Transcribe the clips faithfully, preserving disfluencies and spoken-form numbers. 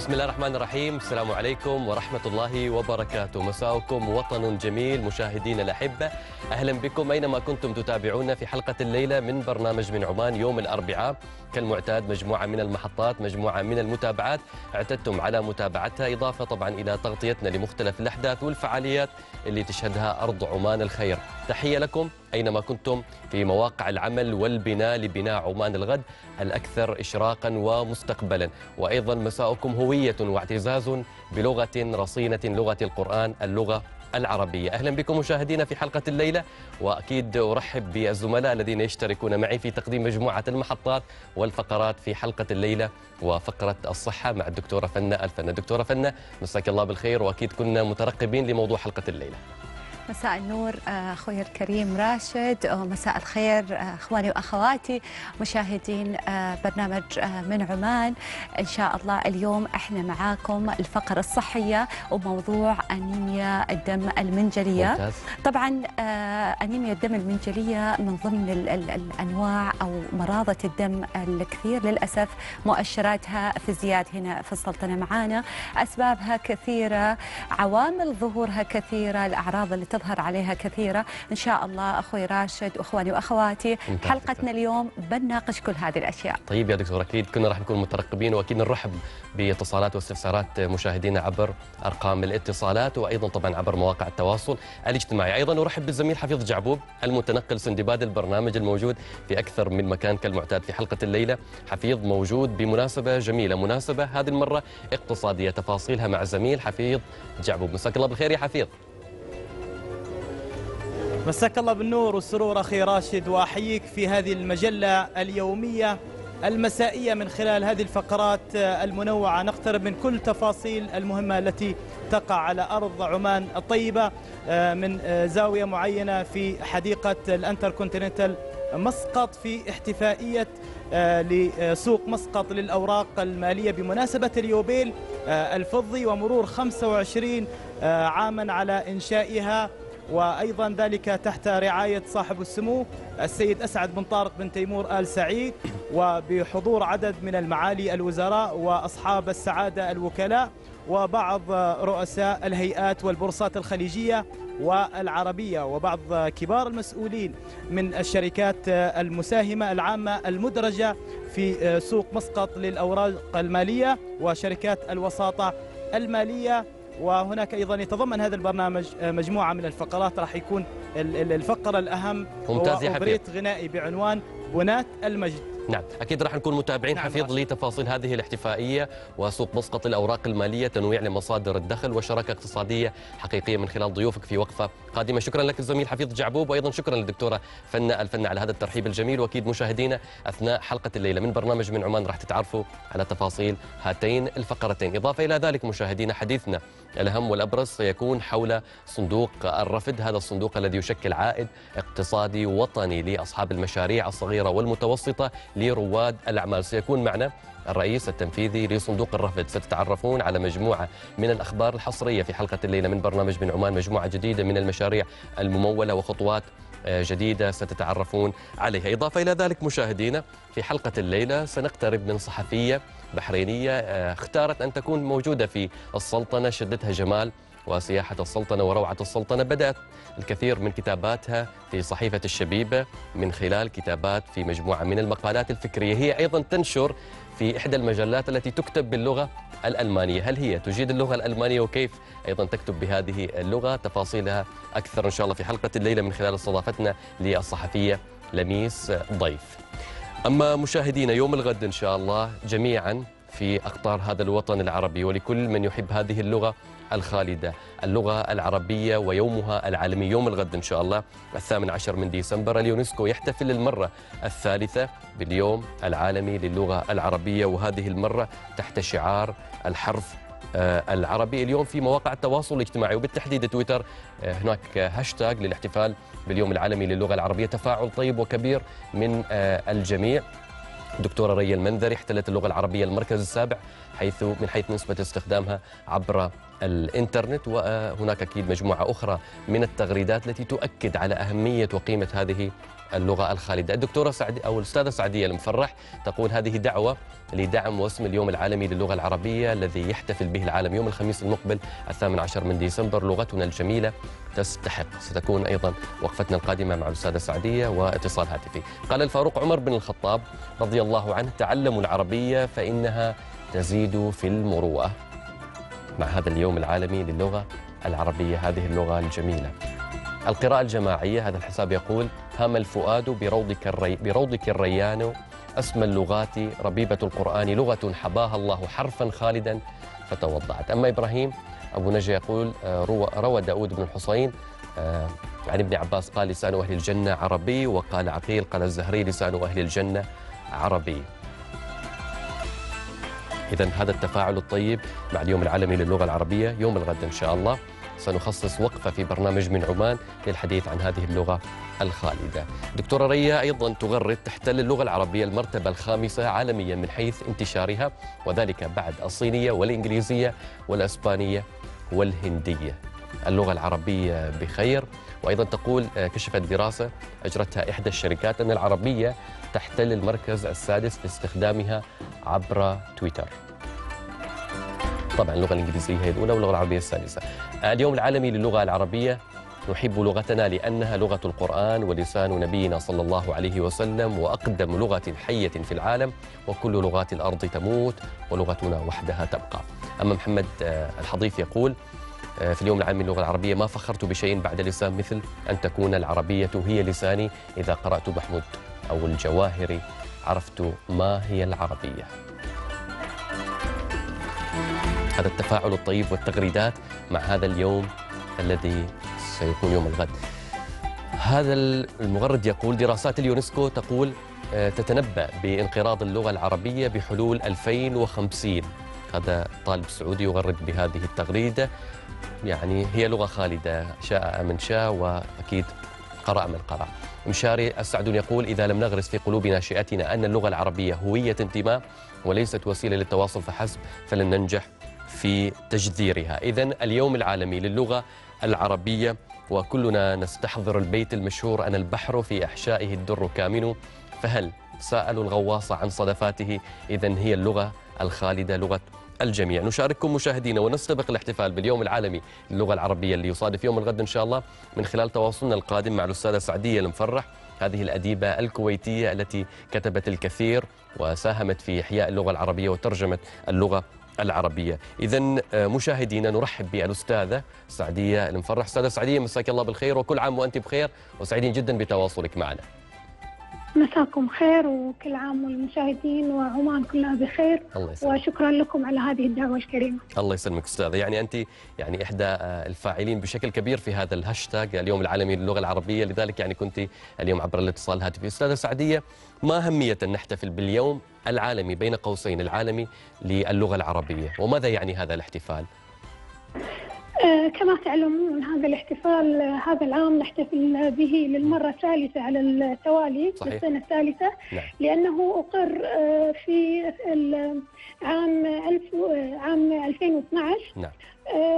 بسم الله الرحمن الرحيم. السلام عليكم ورحمة الله وبركاته. مساءكم وطن جميل مشاهدينا الأحبة، أهلا بكم أينما كنتم تتابعونا في حلقة الليلة من برنامج من عمان يوم الأربعاء. كالمعتاد مجموعة من المحطات، مجموعة من المتابعات اعتدتم على متابعتها، إضافة طبعا إلى تغطيتنا لمختلف الأحداث والفعاليات اللي تشهدها أرض عمان الخير. تحية لكم أينما كنتم في مواقع العمل والبناء لبناء عمان الغد الأكثر إشراقا ومستقبلا، وأيضا مساءكم هوية واعتزاز بلغة رصينة، لغة القرآن، اللغة العربية. أهلا بكم مشاهدينا في حلقة الليلة، وأكيد أرحب بالزملاء الذين يشتركون معي في تقديم مجموعة المحطات والفقرات في حلقة الليلة وفقرة الصحة مع الدكتورة فنة الفنة. دكتورة فنة، مساك الله بالخير، وأكيد كنا مترقبين لموضوع حلقة الليلة. مساء النور أخوي الكريم راشد، ومساء الخير أخواني وأخواتي مشاهدين برنامج من عمان. إن شاء الله اليوم إحنا معاكم الفقرة الصحية وموضوع أنيميا الدم المنجلية. ممتاز. طبعا أنيميا الدم المنجلية من ضمن ال ال الأنواع أو مرضى الدم الكثير للأسف مؤشراتها في ازدياد هنا في السلطنة معانا. أسبابها كثيرة، عوامل ظهورها كثيرة، الأعراض اللي تظهر عليها كثيرة. إن شاء الله أخوي راشد وأخواني وأخواتي حلقتنا اليوم بنناقش كل هذه الأشياء. طيب يا دكتور، أكيد كنا راح نكون مترقبين، وأكيد نرحب باتصالات واستفسارات مشاهدينا عبر أرقام الاتصالات، وأيضا طبعا عبر مواقع التواصل الاجتماعي. أيضا أرحب بالزميل حفيظ جعبوب المتنقل سندباد البرنامج الموجود في أكثر من مكان كالمعتاد في حلقة الليلة. حفيظ موجود بمناسبة جميلة، مناسبة هذه المرة اقتصادية، تفاصيلها مع زميل حفيظ جعبوب. مساك الله بالخير يا حفيظ. مساك الله بالنور والسرور أخي راشد، وأحييك في هذه المجلة اليومية المسائية من خلال هذه الفقرات المنوعة. نقترب من كل تفاصيل المهمة التي تقع على أرض عمان الطيبة من زاوية معينة في حديقة الانتركونتيننتال مسقط في احتفائية لسوق مسقط للأوراق المالية بمناسبة اليوبيل الفضي ومرور خمسة وعشرين عاما على إنشائها، وأيضا ذلك تحت رعاية صاحب السمو السيد أسعد بن طارق بن تيمور آل سعيد، وبحضور عدد من المعالي الوزراء وأصحاب السعادة الوكلاء وبعض رؤساء الهيئات والبورصات الخليجية والعربية وبعض كبار المسؤولين من الشركات المساهمة العامة المدرجة في سوق مسقط للأوراق المالية وشركات الوساطة المالية. وهناك أيضا يتضمن هذا البرنامج مجموعة من الفقرات، راح يكون الفقرة الأهم ممتاز يا هو بريت غنائي بعنوان بنات المجد. نعم، أكيد راح نكون متابعين. نعم حفيظ لتفاصيل هذه الاحتفائية وسوق مسقط للأوراق المالية، تنويع لمصادر الدخل وشراكة اقتصادية حقيقية من خلال ضيوفك في وقفة قادمة. شكرا لك الزميل حفيظ جعبوب، وأيضا شكرا للدكتورة فنة الفنة على هذا الترحيب الجميل. وأكيد مشاهدينا أثناء حلقة الليلة من برنامج من عمان راح تتعرفوا على تفاصيل هاتين الفقرتين. إضافة إلى ذلك مشاهدينا، حديثنا الأهم والأبرز سيكون حول صندوق الرفد، هذا الصندوق الذي يشكل عائد اقتصادي وطني لأصحاب المشاريع الصغيرة والمتوسطة لرواد الأعمال. سيكون معنا الرئيس التنفيذي لصندوق الرفد. ستتعرفون على مجموعة من الأخبار الحصرية في حلقة الليلة من برنامج من عمان، مجموعة جديدة من المشاريع الممولة وخطوات جديدة ستتعرفون عليها. إضافة إلى ذلك مشاهدينا، في حلقة الليلة سنقترب من صحفية بحرينية اختارت أن تكون موجودة في السلطنة، شدتها جمال وسياحة السلطنة وروعة السلطنة. بدأت الكثير من كتاباتها في صحيفة الشبيبة من خلال كتابات في مجموعة من المقالات الفكرية. هي أيضا تنشر في إحدى المجلات التي تكتب باللغة الألمانية. هل هي تجيد اللغة الألمانية وكيف أيضا تكتب بهذه اللغة؟ تفاصيلها أكثر إن شاء الله في حلقة الليلة من خلال استضافتنا للصحفية لميس ضيف. أما مشاهدينا، يوم الغد إن شاء الله جميعا في أقطار هذا الوطن العربي ولكل من يحب هذه اللغة الخالدة، اللغة العربية ويومها العالمي يوم الغد إن شاء الله الثامن عشر من ديسمبر. اليونسكو يحتفل للمرة الثالثة باليوم العالمي للغة العربية، وهذه المرة تحت شعار الحرف العربي. اليوم في مواقع التواصل الاجتماعي وبالتحديد تويتر هناك هاشتاج للاحتفال باليوم العالمي للغة العربية، تفاعل طيب وكبير من الجميع. دكتورة ريا المنذري احتلت اللغة العربية المركز السابع حيث من حيث نسبة استخدامها عبر الإنترنت، وهناك أكيد مجموعة أخرى من التغريدات التي تؤكد على أهمية وقيمة هذه اللغة الخالدة. الدكتورة سعدي أو الأستاذة سعدية المفرح تقول هذه دعوة لدعم واسم اليوم العالمي للغة العربية الذي يحتفل به العالم يوم الخميس المقبل الثامن عشر من ديسمبر. لغتنا الجميلة تستحق. ستكون أيضا وقفتنا القادمة مع الأستاذة سعدية واتصال هاتفي. قال الفاروق عمر بن الخطاب رضي الله عنه: تعلموا العربية فإنها تزيد في المروءة. مع هذا اليوم العالمي للغة العربية، هذه اللغة الجميلة. القراءة الجماعية، هذا الحساب يقول: هام الفؤاد بروضك, الري بروضك الريان، أسمى اللغات ربيبة القرآن، لغة حباها الله حرفا خالدا فتوضعت. أما إبراهيم أبو نجا يقول: روى داود بن الحصين عن ابن عباس قال: لسان أهل الجنة عربي. وقال عقيل قال الزهري: لسان أهل الجنة عربي. إذن هذا التفاعل الطيب مع اليوم العالمي للغة العربية. يوم الغد إن شاء الله سنخصص وقفة في برنامج من عمان للحديث عن هذه اللغة الخالدة. دكتورة ريا أيضا تغرد: تحتل اللغة العربية المرتبة الخامسة عالميا من حيث انتشارها، وذلك بعد الصينية والإنجليزية والأسبانية والهندية. اللغة العربية بخير. وأيضا تقول: كشفت دراسة أجرتها إحدى الشركات أن العربية تحتل المركز السادس في استخدامها عبر تويتر. طبعا اللغة الإنجليزية هي الأولى واللغة العربية السادسة. اليوم العالمي للغة العربية: نحب لغتنا لأنها لغة القرآن ولسان نبينا صلى الله عليه وسلم، وأقدم لغة حية في العالم، وكل لغات الأرض تموت ولغتنا وحدها تبقى. أما محمد الحضيف يقول: في اليوم العالمي للغة العربية ما فخرت بشيء بعد لسان مثل أن تكون العربية هي لساني. إذا قرأت محمود أو الجواهري عرفت ما هي العربية. هذا التفاعل الطيب والتغريدات مع هذا اليوم الذي سيكون يوم الغد. هذا المغرد يقول: دراسات اليونسكو تقول تتنبأ بانقراض اللغة العربية بحلول ألفين وخمسين. هذا طالب سعودي يغرد بهذه التغريدة. يعني هي لغة خالدة، شاء من شاء وأكيد قرأ من قرأ. مشاري السعدون يقول: إذا لم نغرس في قلوب ناشئتنا أن اللغة العربية هوية انتماء وليست وسيلة للتواصل فحسب فلن ننجح في تجذيرها. إذن اليوم العالمي للغة العربية، وكلنا نستحضر البيت المشهور: أنا البحر في أحشائه الدر كامن، فهل سألوا الغواص عن صدفاته. إذن هي اللغة الخالدة، لغة الجميع. نشارككم مشاهدينا ونستبق الاحتفال باليوم العالمي للغة العربية اللي يصادف يوم الغد إن شاء الله من خلال تواصلنا القادم مع الأستاذة سعدية المفرح، هذه الأديبة الكويتية التي كتبت الكثير وساهمت في إحياء اللغة العربية وترجمة اللغة العربية. إذن مشاهدينا نرحب بالأستاذة سعدية المفرح. أستاذة سعدية مساك الله بالخير وكل عام وأنت بخير، وسعيدين جدا بتواصلك معنا. مساكم خير وكل عام والمشاهدين وعمان كلها بخير. وشكرا لكم على هذه الدعوة الكريمة. الله يسلمك أستاذة. يعني أنت يعني إحدى الفاعلين بشكل كبير في هذا الهاشتاج اليوم العالمي للغة العربية، لذلك يعني كنت اليوم عبر الاتصال الهاتفي. أستاذة سعدية، ما أهمية أن نحتفل باليوم العالمي بين قوسين العالمي للغة العربية، وماذا يعني هذا الاحتفال؟ آه كما تعلمون هذا الاحتفال هذا العام نحتفل به للمرة الثالثة على التوالي. صحيح. للسنة الثالثة. نعم. لأنه أقر آه في عام عام ألفين واثنعش. نعم. آه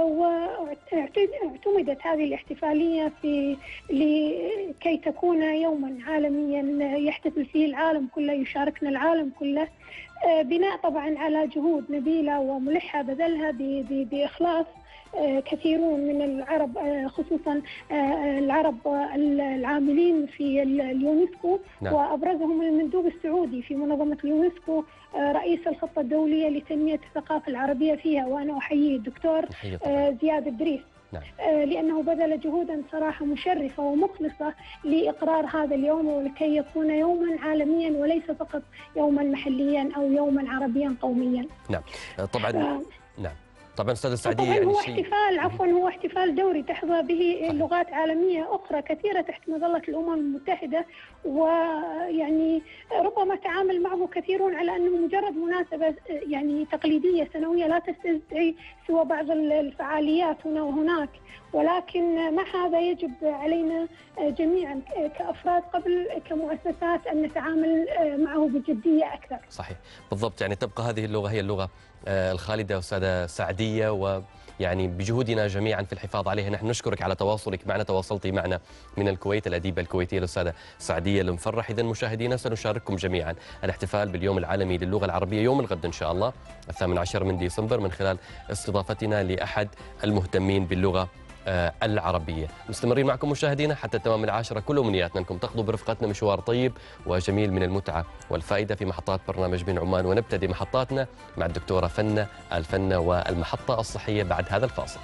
واعتمدت هذه الاحتفالية في لكي تكون يوما عالميا يحتفل فيه العالم كله، يشاركنا العالم كله، آه بناء طبعا على جهود نبيلة وملحة بذلها بإخلاص كثيرون من العرب، خصوصا العرب العاملين في اليونسكو. نعم. وأبرزهم المندوب السعودي في منظمة اليونسكو، رئيس الخطة الدولية لتنمية الثقافة العربية فيها، وأنا أحيي الدكتور زياد الدريس. نعم. لأنه بذل جهودا صراحة مشرفة ومخلصة لإقرار هذا اليوم ولكي يكون يوما عالميا وليس فقط يوما محليا أو يوما عربيا قوميا. نعم طبعا. ف... نعم طبعا أستاذة سعدية، يعني هو احتفال عفوا هو احتفال دوري تحظى به لغات عالمية أخرى كثيرة تحت مظلة الأمم المتحدة، ويعني ربما تعامل معه كثيرون على أنه مجرد مناسبة يعني تقليدية سنوية لا تستدعي سوى بعض الفعاليات هنا وهناك، ولكن مع هذا يجب علينا جميعا كأفراد قبل كمؤسسات أن نتعامل معه بجدية أكثر. صحيح بالضبط، يعني تبقى هذه اللغة هي اللغة الخالدة أستاذة سعدية، و يعني بجهودنا جميعا في الحفاظ عليها. نحن نشكرك على تواصلك معنا، تواصلتي معنا من الكويت، الأديبة الكويتية الأستاذة سعدية المفرح. إذا مشاهدينا سنشارككم جميعا الاحتفال باليوم العالمي للغة العربية يوم الغد إن شاء الله الثامن عشر من ديسمبر من خلال استضافتنا لأحد المهتمين باللغة العربية. مستمرين معكم مشاهدينا حتى تمام العاشرة، كل أمنياتنا أنكم تقضوا برفقتنا مشوار طيب وجميل من المتعة والفائدة في محطات برنامج من عمان، ونبتدي محطاتنا مع الدكتورة فنة الفنة والمحطة الصحية بعد هذا الفاصل.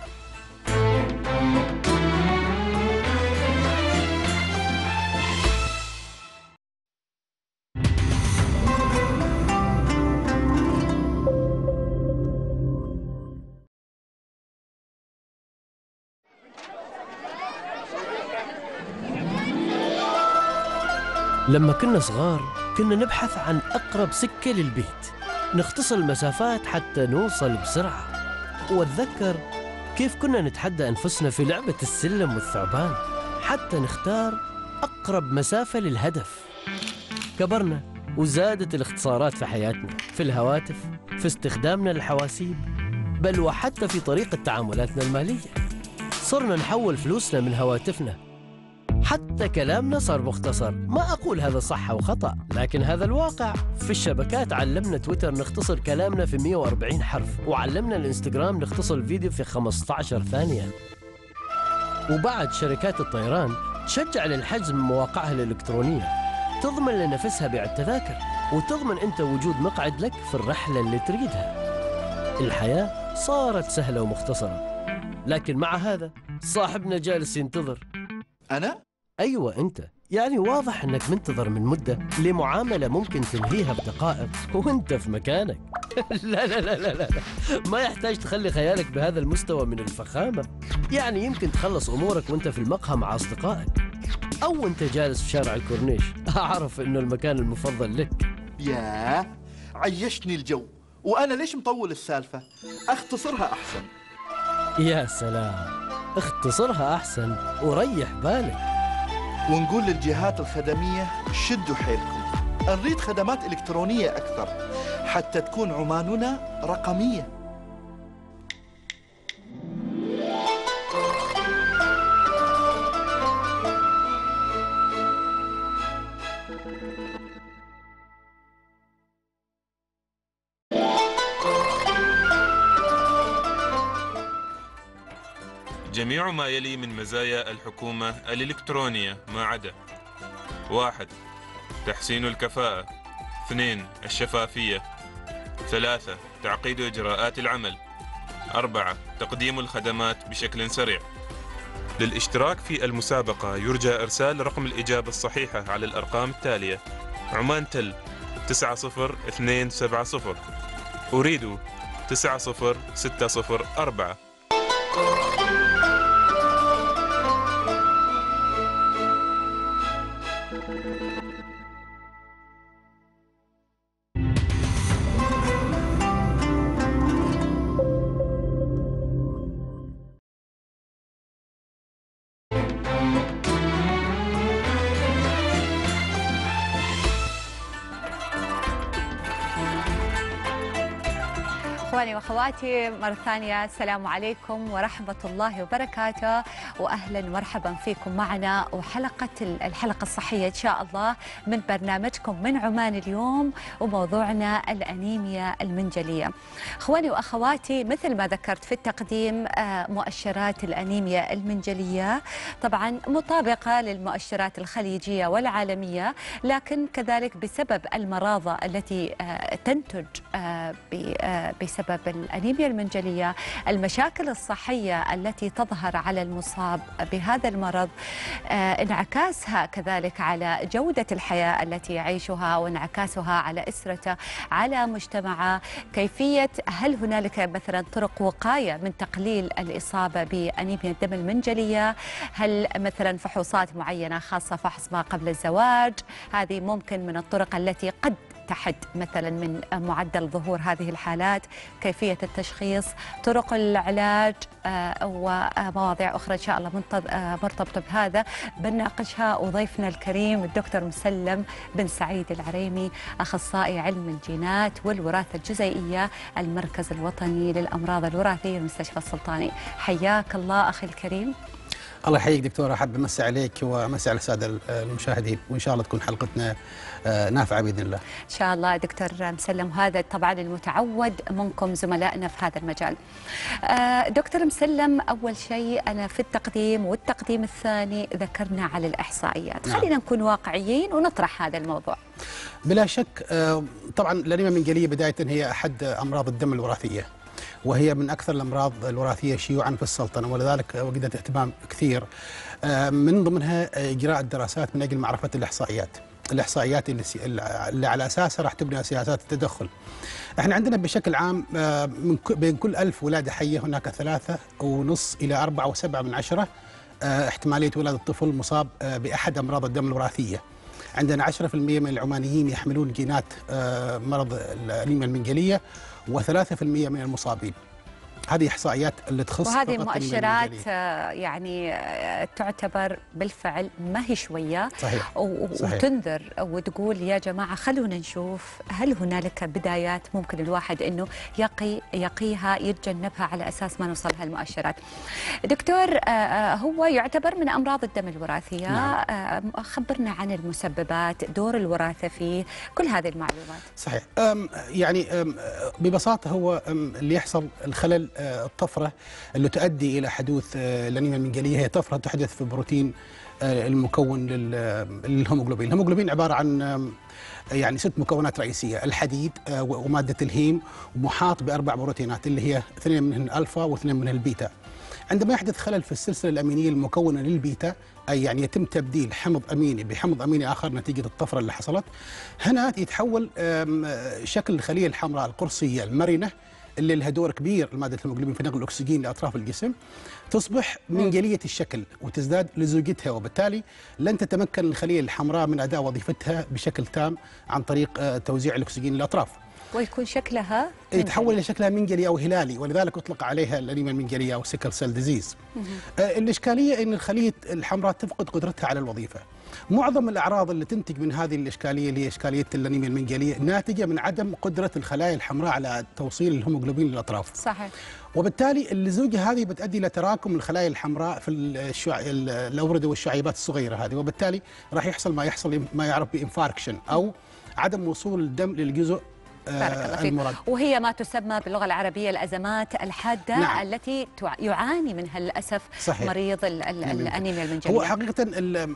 لما كنا صغار كنا نبحث عن أقرب سكة للبيت، نختصر المسافات حتى نوصل بسرعة. وأتذكر كيف كنا نتحدى أنفسنا في لعبة السلم والثعبان حتى نختار أقرب مسافة للهدف. كبرنا وزادت الاختصارات في حياتنا، في الهواتف، في استخدامنا للحواسيب، بل وحتى في طريقة تعاملاتنا المالية. صرنا نحول فلوسنا من هواتفنا، حتى كلامنا صار مختصر. ما أقول هذا صح أو خطأ، لكن هذا الواقع. في الشبكات علمنا تويتر نختصر كلامنا في مئة وأربعين حرف، وعلمنا الانستغرام نختصر الفيديو في خمسة عشر ثانية. وبعد شركات الطيران تشجع للحجز من مواقعها الإلكترونية، تضمن لنفسها بيع التذاكر، وتضمن أنت وجود مقعد لك في الرحلة اللي تريدها. الحياة صارت سهلة ومختصرة، لكن مع هذا صاحبنا جالس ينتظر. أنا؟ أيوة أنت، يعني واضح أنك منتظر من مدة لمعاملة ممكن تنهيها بدقائق وأنت في مكانك. لا لا لا لا لا ما يحتاج تخلي خيالك بهذا المستوى من الفخامة. يعني يمكن تخلص أمورك وأنت في المقهى مع أصدقائك، أو أنت جالس في شارع الكورنيش. أعرف أنه المكان المفضل لك. ياه، عيشتني الجو. وأنا ليش مطول السالفة؟ أختصرها أحسن. يا سلام، اختصرها أحسن وريح بالك. ونقول للجهات الخدمية شدوا حيلكم، نريد خدمات إلكترونية أكثر حتى تكون عماننا رقمية. جميع ما يلي من مزايا الحكومة الإلكترونية ما عدا: واحد، تحسين الكفاءة. اثنين، الشفافية. ثلاثة، تعقيد إجراءات العمل. أربعة، تقديم الخدمات بشكل سريع. للاشتراك في المسابقة يرجى إرسال رقم الإجابة الصحيحة على الأرقام التالية: عمان تل تسعة صفر اثنين سبعة صفر، أريد تسعة صفر ستة صفر أربعة. إخواني وأخواتي مرة ثانية السلام عليكم ورحمة الله وبركاته، وأهلا ومرحبا فيكم معنا وحلقة الحلقة الصحية إن شاء الله من برنامجكم من عمان اليوم، وموضوعنا الأنيميا المنجلية. إخواني وأخواتي، مثل ما ذكرت في التقديم، مؤشرات الأنيميا المنجلية طبعا مطابقة للمؤشرات الخليجية والعالمية، لكن كذلك بسبب المراضى التي تنتج بسبب الأنيميا المنجلية، المشاكل الصحية التي تظهر على المصاب بهذا المرض، انعكاسها كذلك على جودة الحياة التي يعيشها وانعكاسها على أسرته، على مجتمعه. كيفية هل هنالك مثلا طرق وقاية من تقليل الإصابة بأنيميا الدم المنجلية؟ هل مثلا فحوصات معينة خاصة فحص ما قبل الزواج؟ هذه ممكن من الطرق التي قد تحد مثلا من معدل ظهور هذه الحالات، كيفية التشخيص، طرق العلاج ومواضيع أخرى إن شاء الله مرتبطة بهذا بنناقشها. وضيفنا الكريم الدكتور مسلم بن سعيد العريمي، أخصائي علم الجينات والوراثة الجزيئية، المركز الوطني للأمراض الوراثية، المستشفى السلطاني. حياك الله أخي الكريم. الله يحييك دكتورة، أحب أمسي عليك وأمسي على السادة المشاهدين، وإن شاء الله تكون حلقتنا نافعة بإذن الله. إن شاء الله دكتور مسلم، هذا طبعا المتعود منكم زملائنا في هذا المجال. دكتور مسلم، أول شيء أنا في التقديم والتقديم الثاني ذكرنا على الإحصائيات، نعم. خلينا نكون واقعيين ونطرح هذا الموضوع. بلا شك طبعا الأنيميا المنقلية بداية هي أحد أمراض الدم الوراثية، وهي من أكثر الأمراض الوراثية شيوعا في السلطنة، ولذلك وجدت اهتمام كثير من ضمنها إجراء الدراسات من أجل معرفة الإحصائيات الإحصائيات اللي, اللي على أساسها راح تبنى سياسات التدخل. احنا عندنا بشكل عام من بين كل ألف ولادة حية هناك ثلاثة ونص إلى أربعة وسبعة من عشرة احتمالية ولادة الطفل مصاب بأحد أمراض الدم الوراثية. عندنا عشرة بالمئة من العمانيين يحملون جينات مرض الأنيميا المنقلية، وثلاثة بالمئة من المصابين. هذه إحصائيات اللي تخص وهذه مؤشرات يعني تعتبر بالفعل ما هي شوية. صحيح. وتنذر وتقول يا جماعة خلونا نشوف هل هنالك بدايات ممكن الواحد أنه يقي يقيها يتجنبها على أساس ما نوصل هالمؤشرات. دكتور، هو يعتبر من أمراض الدم الوراثية. نعم. خبرنا عن المسببات، دور الوراثة فيه، كل هذه المعلومات. صحيح. أم يعني أم ببساطة هو اللي يحصل الخلل الطفرة اللي تؤدي إلى حدوث الأنيميا المنقلية هي طفرة تحدث في بروتين المكون للهيموغلوبين. الهيموغلوبين عبارة عن يعني ست مكونات رئيسية: الحديد ومادة الهيم، ومحاط بأربع بروتينات اللي هي اثنين منهن الألفا واثنين منهن البيتا. عندما يحدث خلل في السلسلة الأمينية المكونة للبيتا، أي يعني يتم تبديل حمض أميني بحمض أميني آخر نتيجة الطفرة اللي حصلت، هنا يتحول شكل الخلية الحمراء القرصية المرنة اللي لها دور كبير المادة الهيموغلوبين في نقل الأكسجين لأطراف الجسم، تصبح منقلية الشكل وتزداد لزوجتها، وبالتالي لن تتمكن الخلية الحمراء من أداء وظيفتها بشكل تام عن طريق توزيع الأكسجين للأطراف، ويكون شكلها يتحول إلى شكلها منقلي أو هلالي، ولذلك أطلق عليها الأنيميا المنقلية أو سيكل سيل ديزيز. آه الإشكالية أن الخلية الحمراء تفقد قدرتها على الوظيفة. معظم الأعراض اللي تنتج من هذه الإشكالية اللي هي إشكالية الأنيميا المنقلية ناتجة من عدم قدرة الخلايا الحمراء على توصيل الهيموغلوبين للأطراف. صحيح. وبالتالي اللزوجة هذه بتؤدي إلى تراكم الخلايا الحمراء في الشع... الأوردة والشعيبات الصغيرة هذه، وبالتالي راح يحصل ما يحصل ما يعرف بإنفاركشن أو عدم وصول الدم للجزء المراد. وهي ما تسمى باللغة العربية الأزمات الحادة. نعم. التي يعاني منها للأسف. صحيح. مريض الأنيميا المنقلية. هو حقيقة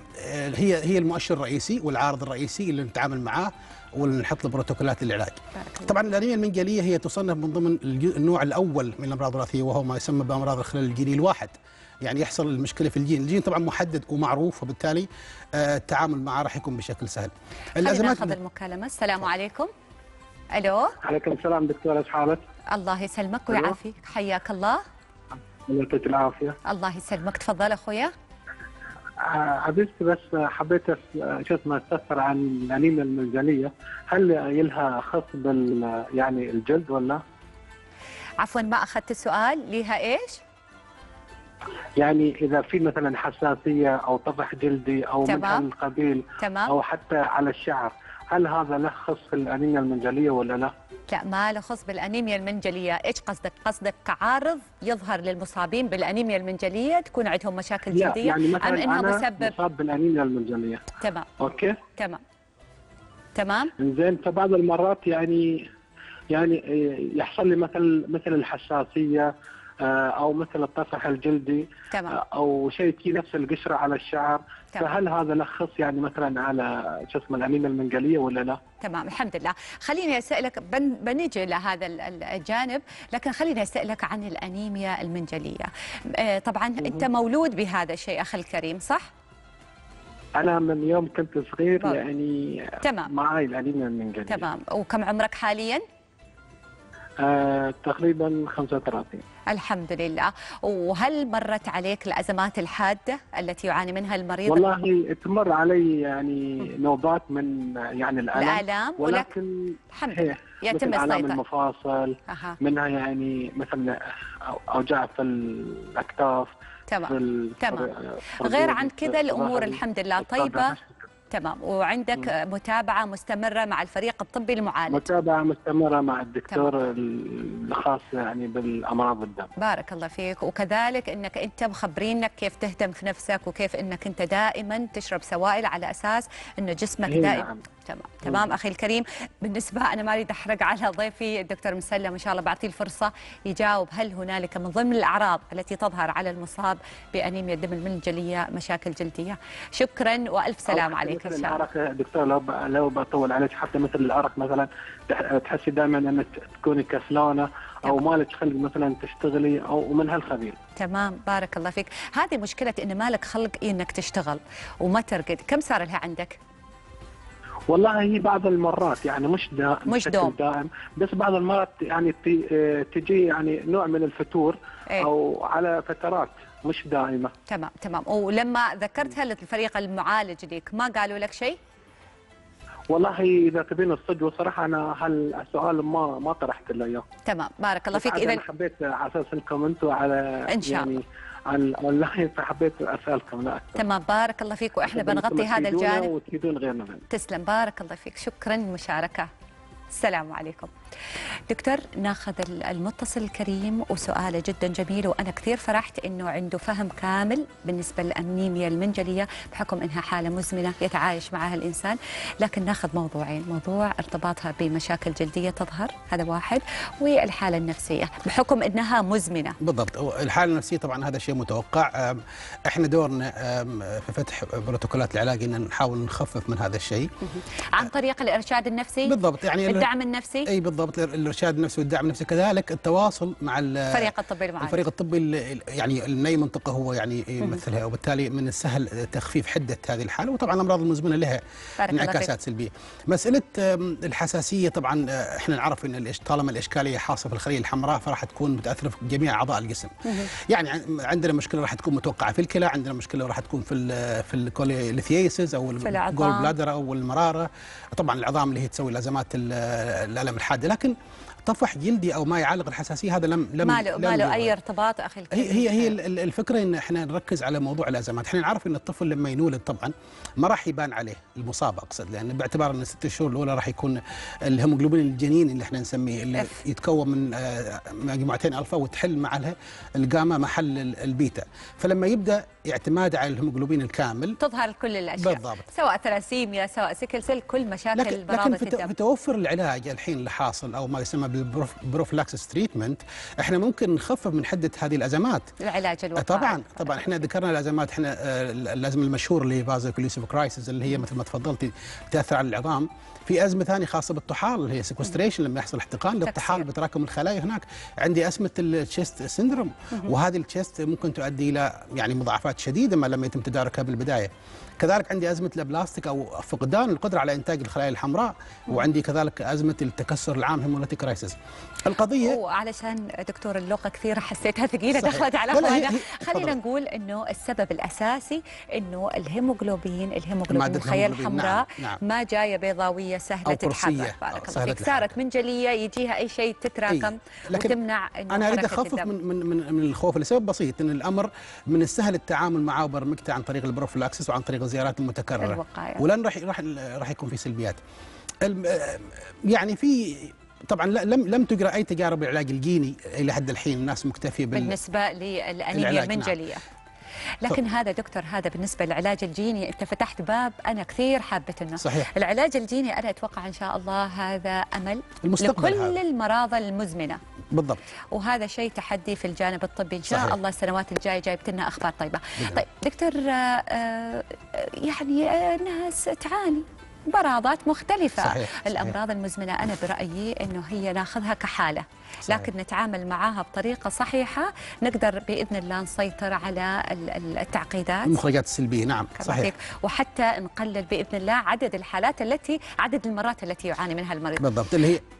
هي هي المؤشر الرئيسي والعارض الرئيسي اللي نتعامل معاه ونحط له بروتوكولات للعلاج. طبعا الأنيميا المنقلية هي تصنف من ضمن النوع الأول من الأمراض الوراثية، وهو ما يسمى بأمراض الخلل الجيني الواحد. يعني يحصل المشكلة في الجين، الجين طبعا محدد ومعروف، وبالتالي التعامل معه راح يكون بشكل سهل. خلينا ناخذ المكالمة. السلام عليكم. الو. عليكم السلام دكتورة، ايش حالك؟ الله يسلمك ويعافيك، حياك الله. الله يعطيك العافية. الله يسلمك، تفضل اخويا. عزيزتي بس حبيت شو اسمه استفسر عن الأنيميا المنقلية، هل يلها خص بال يعني الجلد ولا؟ عفوا ما اخذت السؤال، ليها ايش؟ يعني إذا في مثلا حساسية أو طفح جلدي أو من القبيل، تمام. أو حتى على الشعر، هل هذا له خص في الأنيميا المنقلية ولا لا؟ لا، ما له خص بالأنيميا المنقلية. إيش قصدك؟ قصدك كعارض يظهر للمصابين بالأنيميا المنقلية تكون عندهم مشاكل جلدية؟ يعني مثلا أم إنها أنا مسبب مصاب بالأنيميا المنقلية. تمام. أوكي؟ تمام. تمام. زين، فبعض المرات يعني يعني يحصل لي مثل مثل الحساسية أو مثل الطفح الجلدي. تمام. أو شيء في نفس القشرة على الشعر. تمام. فهل هذا له خص يعني مثلا على شو اسمه الأنيميا المنقلية ولا لا؟ تمام، الحمد لله. خليني أسألك، بن بنجي لهذا الجانب، لكن خليني أسألك عن الأنيميا المنقلية. طبعا أنت مولود بهذا الشيء أخي الكريم، صح؟ أنا من يوم كنت صغير بقى. يعني تمام. معي الأنيميا المنقلية. تمام. وكم عمرك حاليا؟ آه تقريبا خمسة وثلاثين. الحمد لله. وهل مرت عليك الأزمات الحادة التي يعاني منها المريض؟ والله تمر علي يعني نوبات من يعني الألم، الآلام، ولكن الحمد لله يتم السيطرة. السيطرة. المفاصل أه. منها يعني مثلا أوجاع في الأكتاف. تمام تمام. غير عن كذا الأمور الحمد لله طيبة. تمام. وعندك م. متابعة مستمرة مع الفريق الطبي المعالج؟ متابعة مستمرة مع الدكتور الخاص يعني بالأمراض الدم. بارك الله فيك. وكذلك أنك أنت مخبرينك كيف تهتم في نفسك وكيف أنك أنت دائما تشرب سوائل على أساس أنه جسمك دائما. نعم. تمام تمام. أخي الكريم، بالنسبة أنا ما أريد أحرق على ضيفي الدكتور مسلم، إن شاء الله بعطيه الفرصة يجاوب. هل هنالك من ضمن الأعراض التي تظهر على المصاب بأنيميا الدم المنجلية مشاكل جلدية؟ شكرا وألف سلام عليك إن شاء الله. دكتور لو لو بطول عليك، حتى مثل الأرق مثلا تحسي دائما أنك تكوني كسلانة أو مالك خلق مثلا تشتغلي أو من هالخبيل. تمام بارك الله فيك. هذه مشكلة إن مالك خلق إنك تشتغل وما ترقد، كم صار لها عندك؟ والله هي بعض المرات يعني مش دائم مش دوم دائم، بس بعض المرات يعني تجي يعني نوع من الفتور ايه؟ او على فترات مش دائمه. تمام تمام. ولما ذكرتها للفريق المعالج ليك ما قالوا لك شيء؟ والله اذا تبين الصدق صراحه انا هالسؤال ما ما طرحت له اياه. تمام بارك الله فيك. اذا انا حبيت على اساس انكم انتم على ان شاء الله يعني على الاونلاين، فحبيت اسالكم لا اكثر. تمام بارك الله فيك، واحنا بنغطي هذا الجانب وتفيدون غيرنا. تسلم بارك الله فيك، شكرا للمشاركه. السلام عليكم. دكتور، ناخذ المتصل الكريم وسؤاله جدا جميل، وانا كثير فرحت انه عنده فهم كامل بالنسبه للانيميا المنجليه بحكم انها حاله مزمنه يتعايش معها الانسان، لكن ناخذ موضوعين، موضوع ارتباطها بمشاكل جلديه تظهر، هذا واحد، والحاله النفسيه بحكم انها مزمنه. بالضبط، الحاله النفسيه طبعا هذا شيء متوقع. احنا دورنا في فتح بروتوكولات العلاج ان نحاول نخفف من هذا الشيء عن طريق الارشاد النفسي. بالضبط، يعني الدعم النفسي. اي بالضبط، الارشاد النفسي والدعم النفسي، كذلك التواصل مع الفريق الطبي المعالج. الفريق الطبي يعني من اي منطقه هو يعني يمثلها، وبالتالي من السهل تخفيف حده هذه الحاله. وطبعا الامراض المزمنه لها انعكاسات سلبيه. مساله الحساسيه طبعا احنا نعرف ان طالما الاشكاليه حاصله في الخليه الحمراء فراح تكون متاثره في جميع اعضاء الجسم. يعني عندنا مشكله راح تكون متوقعه في الكلى، عندنا مشكله راح تكون في ال في الكوليثياسيس او الجول بلادر او المراره، طبعا العظام اللي هي تسوي الازمات الالم الحاده. لكن طفح جلدي او ما يعالج الحساسيه هذا لم لم ما له ما له اي ارتباط اخي الكريم. هي هي هي الفكره ان احنا نركز على موضوع الازمات. احنا نعرف ان الطفل لما ينولد طبعا ما راح يبان عليه المصاب، اقصد لان باعتبار ان الست شهور الاولى راح يكون الهيموجلوبين الجنين اللي احنا نسميه اللي أف. يتكون من مجموعتين الفا وتحل معها الجاما محل البيتا، فلما يبدا اعتماد على الهيموجلوبين الكامل تظهر كل الاشياء بالضبط. سواء ثلاسيميا سواء سيكل سيل، كل مشاكل لكن برادة لكن الدم. في توفر العلاج الحين اللي حاصل او ما يسمى بالبروفلاكسس تريتمنت، احنا ممكن نخفف من حده هذه الازمات. العلاج الوقائي طبعا طبعا احنا ذكرنا الازمات، احنا الازمه المشهوره اللي هي فازوكلوسيف كرايسيس اللي هي مثل ما تفضلتي تاثر على العظام. في ازمه ثانيه خاصه بالطحال اللي هي سيكوستريشن، لما يحصل احتقان للطحال بتراكم الخلايا هناك. عندي ازمه التشيست سيندروم، وهذه التشيست ممكن تؤدي الى يعني مضاعفات شديده ما لم يتم تداركها بالبدايه. كذلك عندي ازمه الابلاستيك او فقدان القدره على انتاج الخلايا الحمراء، وعندي كذلك ازمه التكسر العام هيموليتيك كرايسيس. القضيه وعلشان دكتور اللغه كثير حسيتها ثقيله دخلت على اخوانا، خلينا نقول انه السبب الاساسي انه الهيموجلوبين الهيموجلوبين الخلايا الحمراء نعم. نعم. ما جايه بيضاويه سهله تتحرك. بارك الله فيك، صارت منجليه يجيها اي شيء تتراكم وتمنع انه انا اريد اخفف من من من, من الخوف لسبب بسيط، ان الامر من السهل التعامل معه وبرمجته عن طريق البروفلاكسس وعن طريق الزيارات المتكرره الوقاية. ولن راح راح راح يكون في سلبيات. يعني في طبعا لم لم تجرى اي تجارب العلاج الجيني الى حد الحين، الناس مكتفيه بال بالنسبه للانيميا المنجليه. نعم. لكن ف... هذا دكتور هذا بالنسبه للعلاج الجيني انت فتحت باب انا كثير حابه. صحيح. العلاج الجيني انا اتوقع ان شاء الله هذا امل المستقبل لكل هذا. المراضى المزمنه بالضبط، وهذا شيء تحدي في الجانب الطبي ان شاء صحيح. الله السنوات الجايه جايبت لنا اخبار طيبه. بالضبط. طيب دكتور آه يعني الناس تعاني براضات مختلفة. صحيح. الأمراض صحيح. المزمنة أنا برأيي أنه هي ناخذها كحالة، صحيح. لكن نتعامل معها بطريقة صحيحة نقدر بإذن الله نسيطر على التعقيدات المخرجات السلبية. نعم صحيح. وحتى نقلل بإذن الله عدد الحالات التي عدد المرات التي يعاني منها المريض. بالضبط، اللي هي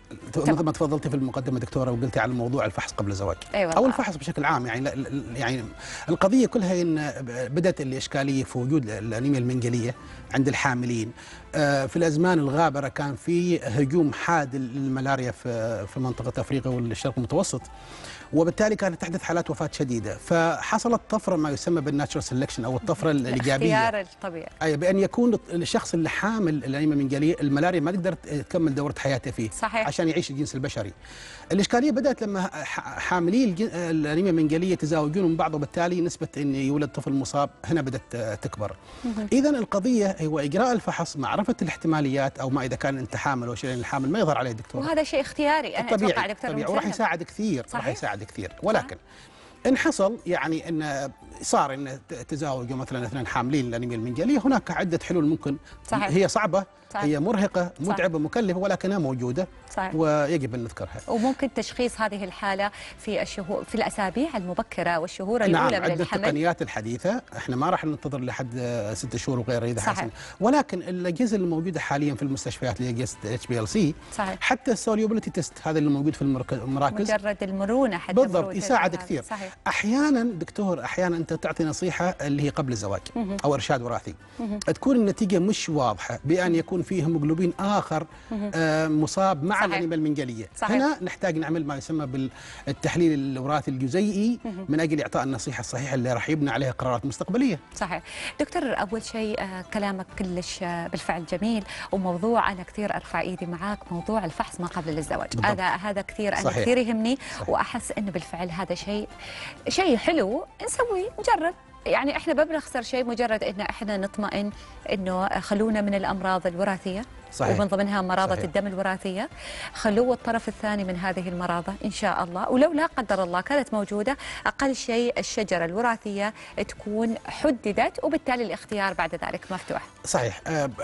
مثل ما تفضلتي في المقدمه دكتوره وقلتي على موضوع الفحص قبل الزواج أيوة او الفحص بشكل عام. يعني يعني القضيه كلها ان بدات الاشكاليه في وجود الانيميا المنقليه عند الحاملين. في الازمان الغابره كان في هجوم حاد للملاريا في في منطقه افريقيا والشرق المتوسط، وبالتالي كانت تحدث حالات وفاه شديده، فحصلت طفره ما يسمى بالناتشرال سelection او الطفره الايجابيه، الاختيار الطبيعي، اي بان يكون الشخص اللي حامل الانيميا المنقليه الملاريا ما تقدر تكمل دوره حياته فيه. صحيح. عشان يعيش الجنس البشري. الاشكاليه بدات لما حاملي الانيميا المنقليه يتزاوجون من بعض، وبالتالي نسبه ان يولد طفل مصاب هنا بدات تكبر. اذا القضيه هو اجراء الفحص، معرفه الاحتماليات او ما اذا كان انت حامل او شيء، الحامل ما يظهر عليه دكتور، وهذا شيء اختياري انا اتوقع دكتور، وراح يساعد كثير، راح يساعد كثير. ولكن ان حصل يعني ان صار ان تزاوجوا مثلا اثنين حاملين الانيميا المنقليه، هناك عده حلول ممكن. صحيح. هي صعبه، صحيح. هي مرهقه، متعبه، مكلفه، ولكنها موجوده. صحيح. ويجب ان نذكرها. وممكن تشخيص هذه الحاله في الشهور في الاسابيع المبكره والشهور الاولى نعم. من الحمل. نعم، التقنيات الحديثه احنا ما راح ننتظر لحد ست شهور وغيره اذا حسن. ولكن الاجهزه اللي حاليا في المستشفيات اللي هي اجهزه اتش بي ال سي، حتى السوليوبيليتي تيست هذا اللي موجود في المراكز، مجرد المرونه حتى بالضبط يساعد كثير. صحيح. احيانا دكتور احيانا انت تعطي نصيحه اللي هي قبل الزواج او ارشاد وراثي، تكون النتيجه مش واضحه بان يكون فيه هيموجلوبين اخر آه مصاب مع الانيميا المنقليه. هنا نحتاج نعمل ما يسمى بالتحليل الوراثي الجزيئي من اجل اعطاء النصيحه الصحيحه اللي راح يبنى عليها قرارات مستقبليه. صحيح. دكتور، اول شيء آه كلامك كلش آه بالفعل جميل، وموضوع انا كثير ارفع ايدي معاك، موضوع الفحص ما قبل الزواج. هذا هذا كثير انا صحيح. كثير يهمني. صحيح. واحس انه بالفعل هذا شيء شيء حلو نسويه، نجرب. يعني احنا ما بنخسر شيء مجرد ان احنا نطمئن انه خلونا من الامراض الوراثيه. صحيح. ومن ضمنها مرضى صحيح. الدم الوراثيه، خلوه الطرف الثاني من هذه المرضى ان شاء الله، ولو لا قدر الله كانت موجوده اقل شيء الشجره الوراثيه تكون حددت، وبالتالي الاختيار بعد ذلك مفتوح. صحيح.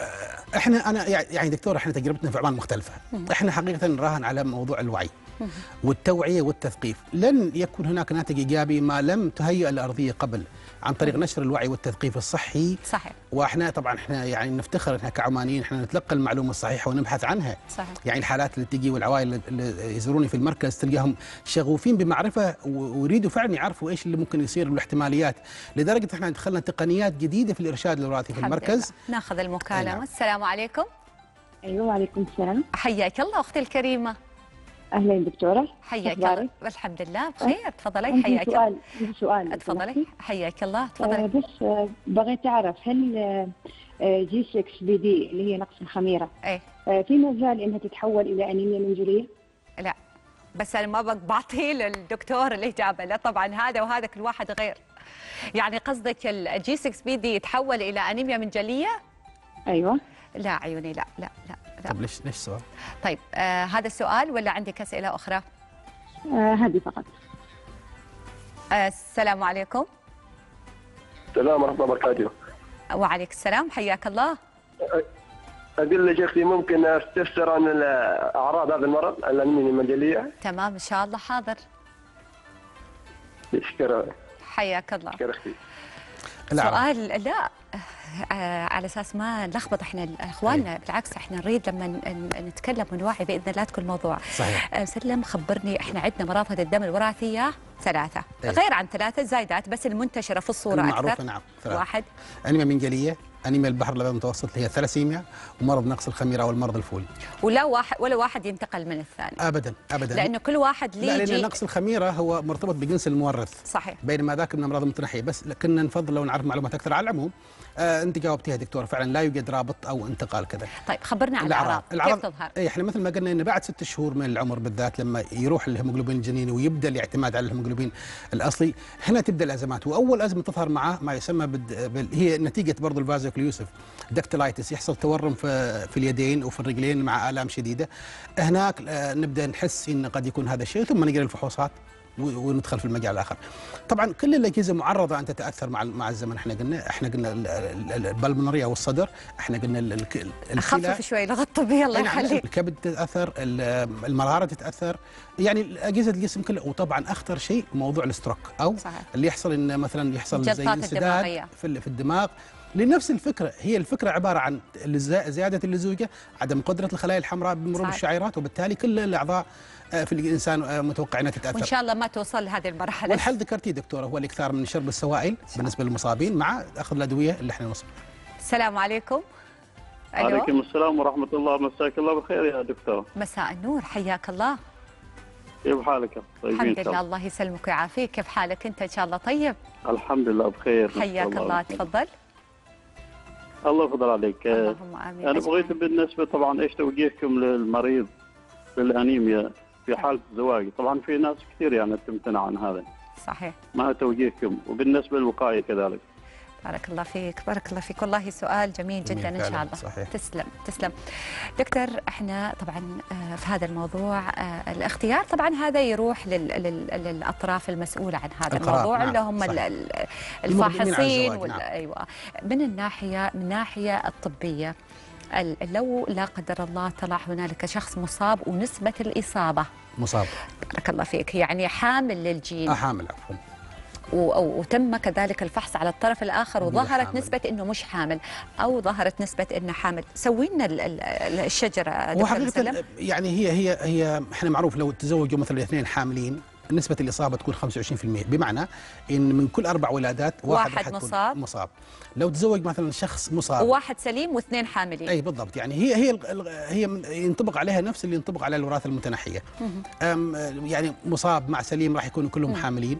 احنا انا يعني دكتور احنا تجربتنا في عمان مختلفه. مم. احنا حقيقه نراهن على موضوع الوعي والتوعيه والتثقيف. لن يكون هناك ناتج ايجابي ما لم تهيئ الارضيه قبل عن طريق نشر الوعي والتثقيف الصحي. صحيح. واحنا طبعا احنا يعني نفتخر احنا كعمانيين احنا نتلقى المعلومه الصحيحه ونبحث عنها. صحيح. يعني الحالات اللي تجي والعوائل اللي يزوروني في المركز تلقاهم شغوفين بمعرفه ويريدوا فعلا يعرفوا ايش اللي ممكن يصير والاحتماليات، لدرجه احنا دخلنا تقنيات جديده في الارشاد الوراثي في المركز. لله. ناخذ المكالمه. أيوة. السلام عليكم. ايوه وعليكم السلام. حياك الله اختي الكريمه. اهلا دكتوره. حياك الله. الحمد لله بخير. تفضلي. حياك الله. سؤال سؤال تفضلي. حياك الله. تفضلي. آه بس آه بغيت اعرف هل آه جي ستة بي دي اللي هي نقص الخميره ايه آه في مجال انها تتحول الى انيميا منجليه؟ لا، بس انا ما بعطيه للدكتور الاجابه، لا طبعا هذا وهذا كل واحد غير. يعني قصدك الجي ستة بي دي يتحول الى انيميا منجليه؟ ايوه. لا عيوني، لا لا لا. طيب ليش ليش سؤال؟ طيب آه هذا السؤال ولا عندك اسئله اخرى؟ آه هذه فقط. آه السلام عليكم. السلام ورحمه الله وبركاته. وعليك السلام، حياك الله. اقول لك اختي ممكن استفسر عن اعراض هذا المرض الانيميا المنجليه؟ تمام ان شاء الله، حاضر. شكرا. حياك الله. شكرا اختي. سؤال لا آه على اساس ما نلخبط احنا اخواننا، بالعكس احنا نريد لما نتكلم ونوعي باذن الله تكون الموضوع. صحيح. آه سلم خبرني، احنا عندنا مراض الدم الوراثيه ثلاثه. أيه. غير عن ثلاثه زايدات بس المنتشره في الصوره المعروفة اكثر. نعم. ثلاثة. واحد انيميا منجليه، انيميا البحر الابيض المتوسط اللي هي الثلاسيميا، ومرض نقص الخميره او المرض الفولي. ولا واحد ولا واحد ينتقل من الثاني؟ ابدا ابدا، لانه كل واحد ليه. لا، لان نقص الخميره هو مرتبط بجنس المورث. صحيح. بينما ذاك من الامراض المتنحيه. بس كنا نفضل لو نعرف معلومات اكثر. على العموم آه انت جاوبتيها دكتوره، فعلا لا يوجد رابط او انتقال كذا. طيب خبرنا عن الاعراض. كيف تظهر؟ اي احنا مثل ما قلنا ان بعد ست شهور من العمر بالذات لما يروح الهيموجلوبين الجنيني ويبدا الاعتماد على الهيموجلوبين الاصلي، هنا تبدا الازمات. واول ازمه تظهر معه ما يسمى بد... هي نتيجه برضه الفازوكليوسيف دكتلايتس، يحصل تورم في في اليدين وفي الرجلين مع الام شديده. هناك نبدا نحس ان قد يكون هذا الشيء، ثم نقرا الفحوصات وندخل في المجال الاخر. طبعا كل الاجهزه معرضه ان تتاثر مع مع الزمن. احنا قلنا احنا قلنا البلمونريه والصدر، احنا قلنا خفف شوي لغه طبيه الله يخليك. الكبد تتاثر، المراره تتاثر، يعني اجهزه الجسم كلها. وطبعا اخطر شيء موضوع الاستروك او صحيح. اللي يحصل ان مثلا يحصل زي انسداد في في الدماغ، لنفس الفكره، هي الفكره عباره عن زياده اللزوجه، عدم قدره الخلايا الحمراء بمرور الشعيرات، وبالتالي كل الاعضاء في الانسان متوقعين تتاثر. وان شاء الله ما توصل لهذه المرحله. والحل ذكرتيه دكتوره هو الاكثار من شرب السوائل بالنسبه للمصابين مع اخذ الادويه اللي احنا نوصف. السلام عليكم. ألو. عليكم السلام ورحمه الله، مساك الله بالخير يا دكتوره. مساء النور، حياك الله. كيف حالك؟ طيبين؟ الحمد لله، الله يسلمك ويعافيك. كيف حالك انت؟ ان شاء الله طيب. الحمد لله بخير. حياك الله, الله. تفضل. الله يفضل عليك. اللهم امين. انا بغيت بالنسبه طبعا ايش توجيهكم للمريض بالانيميا في حاله الزواج؟ طبعا في ناس كثير يعني تمتنع عن هذا. صحيح. ما توجيهكم؟ وبالنسبه للوقايه كذلك. بارك الله فيك، بارك الله فيك، والله سؤال جميل جدا ان شاء الله. صحيح. تسلم تسلم. دكتور، احنا طبعا في هذا الموضوع الاختيار طبعا هذا يروح لل... لل... للاطراف المسؤوله عن هذا الموضوع، نعم. اللي هم الفاحصين وال... نعم. ايوه. من الناحيه من الناحيه الطبيه، لو لا قدر الله طلع هنالك شخص مصاب ونسبه الاصابه مصاب، بارك الله فيك، يعني حامل للجين. اه حامل عفوا. وتم كذلك الفحص على الطرف الآخر وظهرت نسبة أنه مش حامل أو ظهرت نسبة أنه حامل، سوي لنا الشجرة دكتور مسلم. يعني هي هي هي احنا معروف لو تزوجوا مثلا اثنين حاملين نسبة الإصابة تكون خمسة وعشرين بالمئة، بمعنى إن من كل أربع ولادات واحد, واحد مصاب مصاب. لو تزوج مثلا شخص مصاب وواحد سليم واثنين حاملين. أي بالضبط، يعني هي هي هي ينطبق عليها نفس اللي ينطبق على الوراثة المتنحية. يعني مصاب مع سليم راح يكونوا كلهم حاملين،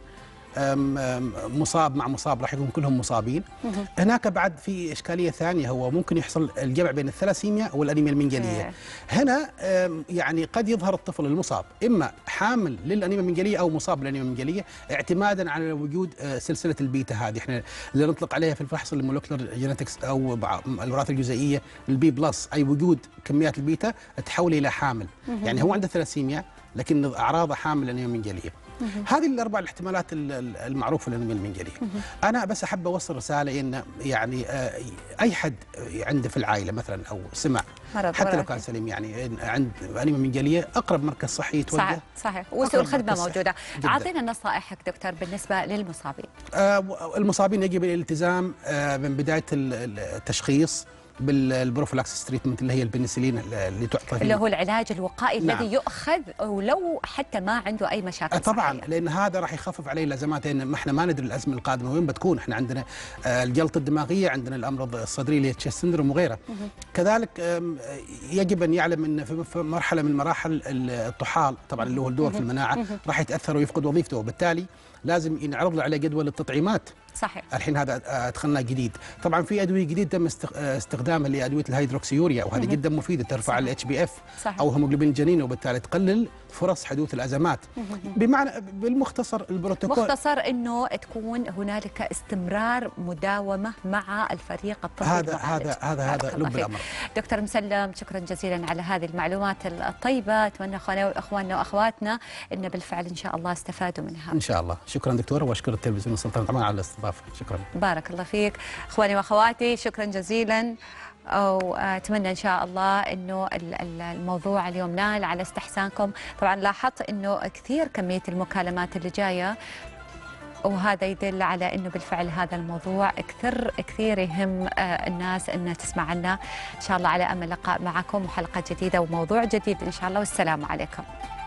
مصاب مع مصاب راح يكون كلهم مصابين. هناك بعد في إشكالية ثانية، هو ممكن يحصل الجمع بين الثلاسيميا والأنيميا المنجلية. هنا يعني قد يظهر الطفل المصاب إما حامل للأنيميا المنجلية أو مصاب بالأنيميا المنجلية، اعتمادا على وجود سلسلة البيتا هذه احنا اللي نطلق عليها في الفحص المولكيولر جينيتكس أو الوراثة الجزيئية البي بلس، أي وجود كميات البيتا تحول إلى حامل. يعني هو عنده ثلاسيميا لكن أعراضه حامل الأنيميا المنجلية. هذه الاربع الاحتمالات المعروفه للانيميا المنجليه. انا بس احب اوصل رساله ان يعني اي حد عنده في العائله مثلا او سمع حتى لو كان سليم يعني عند انيميا منجليه، اقرب مركز صحي يتوجه. صحيح صحيح، وسوء الخدمه موجوده. اعطينا نصائحك دكتور بالنسبه للمصابين. آه المصابين يجب الالتزام آه من بدايه التشخيص بالبروفلاكسس تريتمنت اللي هي البنسلين اللي تعطى، اللي هو العلاج الوقائي. نعم. الذي يؤخذ ولو حتى ما عنده اي مشاكل طبعا صحية. لان هذا راح يخفف عليه الازمات، لان ما احنا ما ندري الازمه القادمه وين بتكون. احنا عندنا الجلطه الدماغيه، عندنا الامراض الصدريه اللي هي تشيست سندروم وغيرها. كذلك يجب ان يعلم ان في مرحله من مراحل الطحال طبعا اللي هو الدور في المناعه راح يتاثر ويفقد وظيفته، وبالتالي لازم ينعرض له عليه جدول التطعيمات. صحيح. الحين هذا ادخلنا جديد، طبعا في ادويه جديد تم استخدامها اللي ادويه الهيدروكسيوريا، وهذه جدا مفيده، ترفع الاتش بي اف او هيموجلوبين الجنين، وبالتالي تقلل فرص حدوث الازمات. بمعنى بالمختصر البروتوكول مختصر انه تكون هنالك استمرار مداومه مع الفريق الطبي. هذا هذا هذا هذا لب الامر. دكتور مسلم، شكرا جزيلا على هذه المعلومات الطيبه، اتمنى اخواننا واخواتنا ان بالفعل ان شاء الله استفادوا منها. ان شاء الله. شكرا دكتوره، واشكر التلفزيون السلطنه طبعا على الاستضافه. شكرا. بارك الله فيك. اخواني واخواتي شكرا جزيلا، واتمنى ان شاء الله انه الموضوع اليوم نال على استحسانكم. طبعا لاحظت انه كثير كميه المكالمات اللي جايه، وهذا يدل على انه بالفعل هذا الموضوع كثير كثير يهم الناس انها تسمع عنه. ان شاء الله على امل لقاء معكم وحلقه جديده وموضوع جديد ان شاء الله، والسلام عليكم.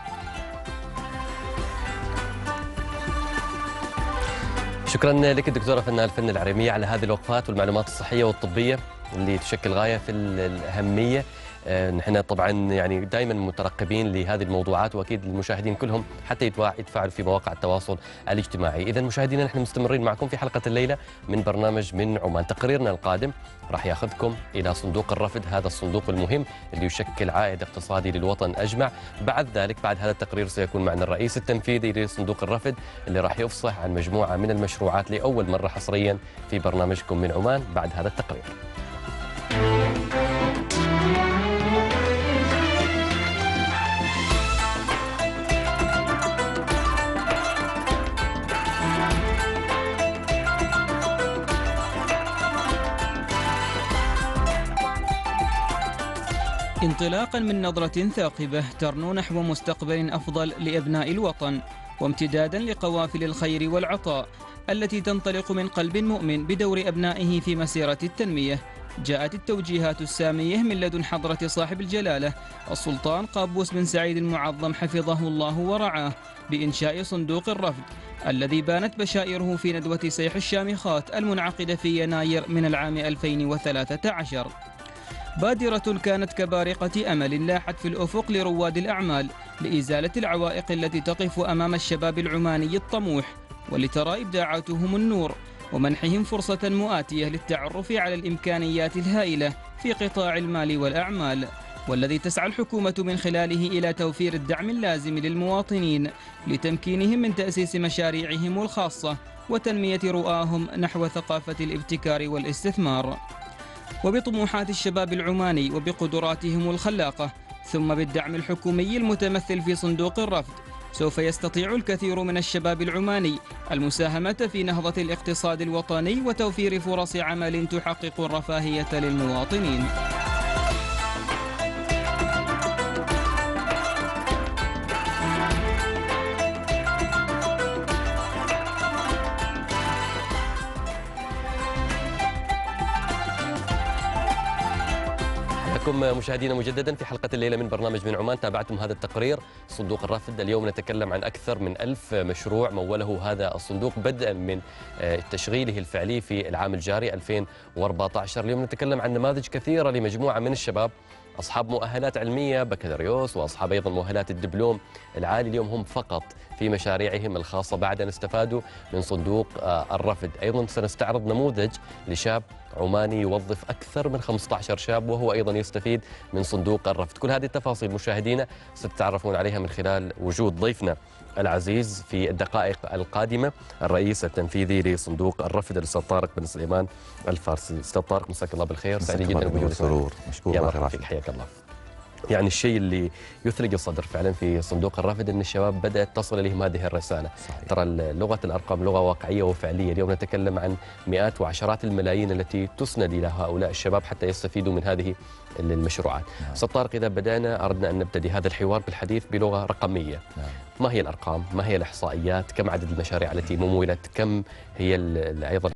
شكرا لك دكتوره فنان الفن العريميه على هذه الوقفات والمعلومات الصحيه والطبيه اللي تشكل غايه في الاهميه. نحن طبعا يعني دائما مترقبين لهذه الموضوعات، واكيد المشاهدين كلهم حتى يتفاعلوا في مواقع التواصل الاجتماعي. اذا مشاهدينا نحن مستمرين معكم في حلقه الليله من برنامج من عمان. تقريرنا القادم راح ياخذكم الى صندوق الرفد، هذا الصندوق المهم اللي يشكل عائد اقتصادي للوطن اجمع. بعد ذلك بعد هذا التقرير سيكون معنا الرئيس التنفيذي لصندوق الرفد اللي راح يفصح عن مجموعه من المشروعات لاول مره حصريا في برنامجكم من عمان بعد هذا التقرير. انطلاقا من نظرة ثاقبة ترنو نحو مستقبل أفضل لأبناء الوطن، وامتدادا لقوافل الخير والعطاء التي تنطلق من قلب مؤمن بدور أبنائه في مسيرة التنمية. جاءت التوجيهات السامية من لدن حضرة صاحب الجلالة السلطان قابوس بن سعيد المعظم حفظه الله ورعاه بإنشاء صندوق الرفد الذي بانت بشائره في ندوة سيح الشامخات المنعقدة في يناير من العام ألفين وثلاثة عشر. بادرة كانت كبارقة أمل لاحت في الأفق لرواد الأعمال لإزالة العوائق التي تقف أمام الشباب العماني الطموح ولترى إبداعاتهم النور ومنحهم فرصة مؤاتية للتعرف على الإمكانيات الهائلة في قطاع المال والأعمال، والذي تسعى الحكومة من خلاله إلى توفير الدعم اللازم للمواطنين لتمكينهم من تأسيس مشاريعهم الخاصة وتنمية رؤاهم نحو ثقافة الابتكار والاستثمار. وبطموحات الشباب العماني وبقدراتهم الخلاقة ثم بالدعم الحكومي المتمثل في صندوق الرفد سوف يستطيع الكثير من الشباب العماني المساهمة في نهضة الاقتصاد الوطني وتوفير فرص عمل تحقق الرفاهية للمواطنين. مشاهدينا مجددا في حلقة الليلة من برنامج من عمان. تابعتم هذا التقرير صندوق الرفد. اليوم نتكلم عن أكثر من ألف مشروع موله هذا الصندوق بدءا من تشغيله الفعلي في العام الجاري ألفين وأربعة عشر. اليوم نتكلم عن نماذج كثيرة لمجموعة من الشباب أصحاب مؤهلات علمية بكالوريوس وأصحاب أيضا مؤهلات الدبلوم العالي. اليوم هم فقط في مشاريعهم الخاصة بعد أن استفادوا من صندوق الرفد. أيضا سنستعرض نموذج لشاب عماني يوظف أكثر من خمسة عشر شاب وهو أيضا يستفيد من صندوق الرفد. كل هذه التفاصيل مشاهدينا ستتعرفون عليها من خلال وجود ضيفنا العزيز في الدقائق القادمة، الرئيس التنفيذي لصندوق الرفد الأستاذ طارق بن سليمان الفارسي. أستاذ طارق مساك الله بالخير، سعيد جدا بوجودك. سرور، مشكور الله فيك، حياك الله. يعني الشيء اللي يثلج الصدر فعلا في صندوق الرفد ان الشباب بدات تصل اليهم هذه الرساله. صحيح. ترى لغه الارقام لغه واقعيه وفعليه. اليوم نتكلم عن مئات وعشرات الملايين التي تسند الى هؤلاء الشباب حتى يستفيدوا من هذه المشروعات. نعم. استاذ طارق، اذا بدانا اردنا ان نبتدي هذا الحوار بالحديث بلغه رقميه. نعم. ما هي الارقام؟ ما هي الاحصائيات؟ كم عدد المشاريع التي ممولت؟ كم هي ايضا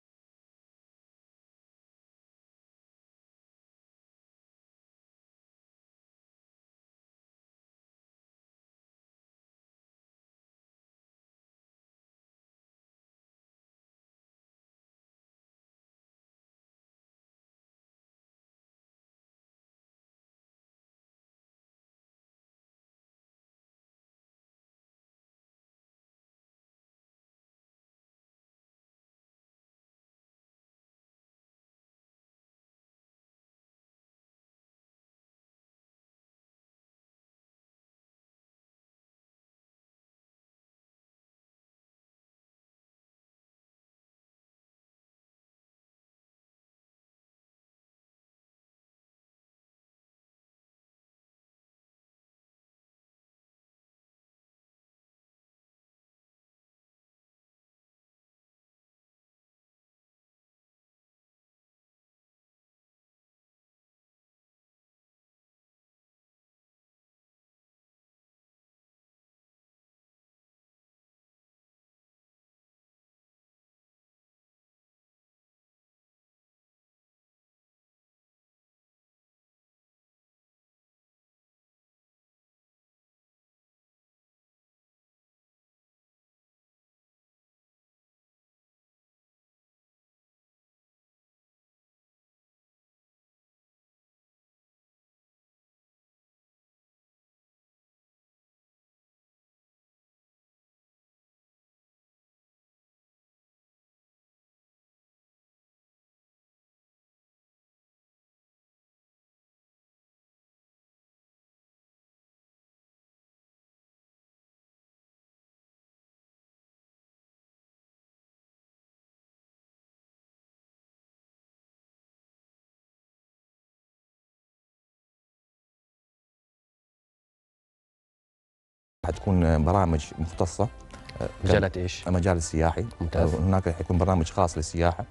حتكون برامج مختصة مجالات ايش؟ مجال السياحي. ممتاز. هناك حيكون برنامج خاص للسياحة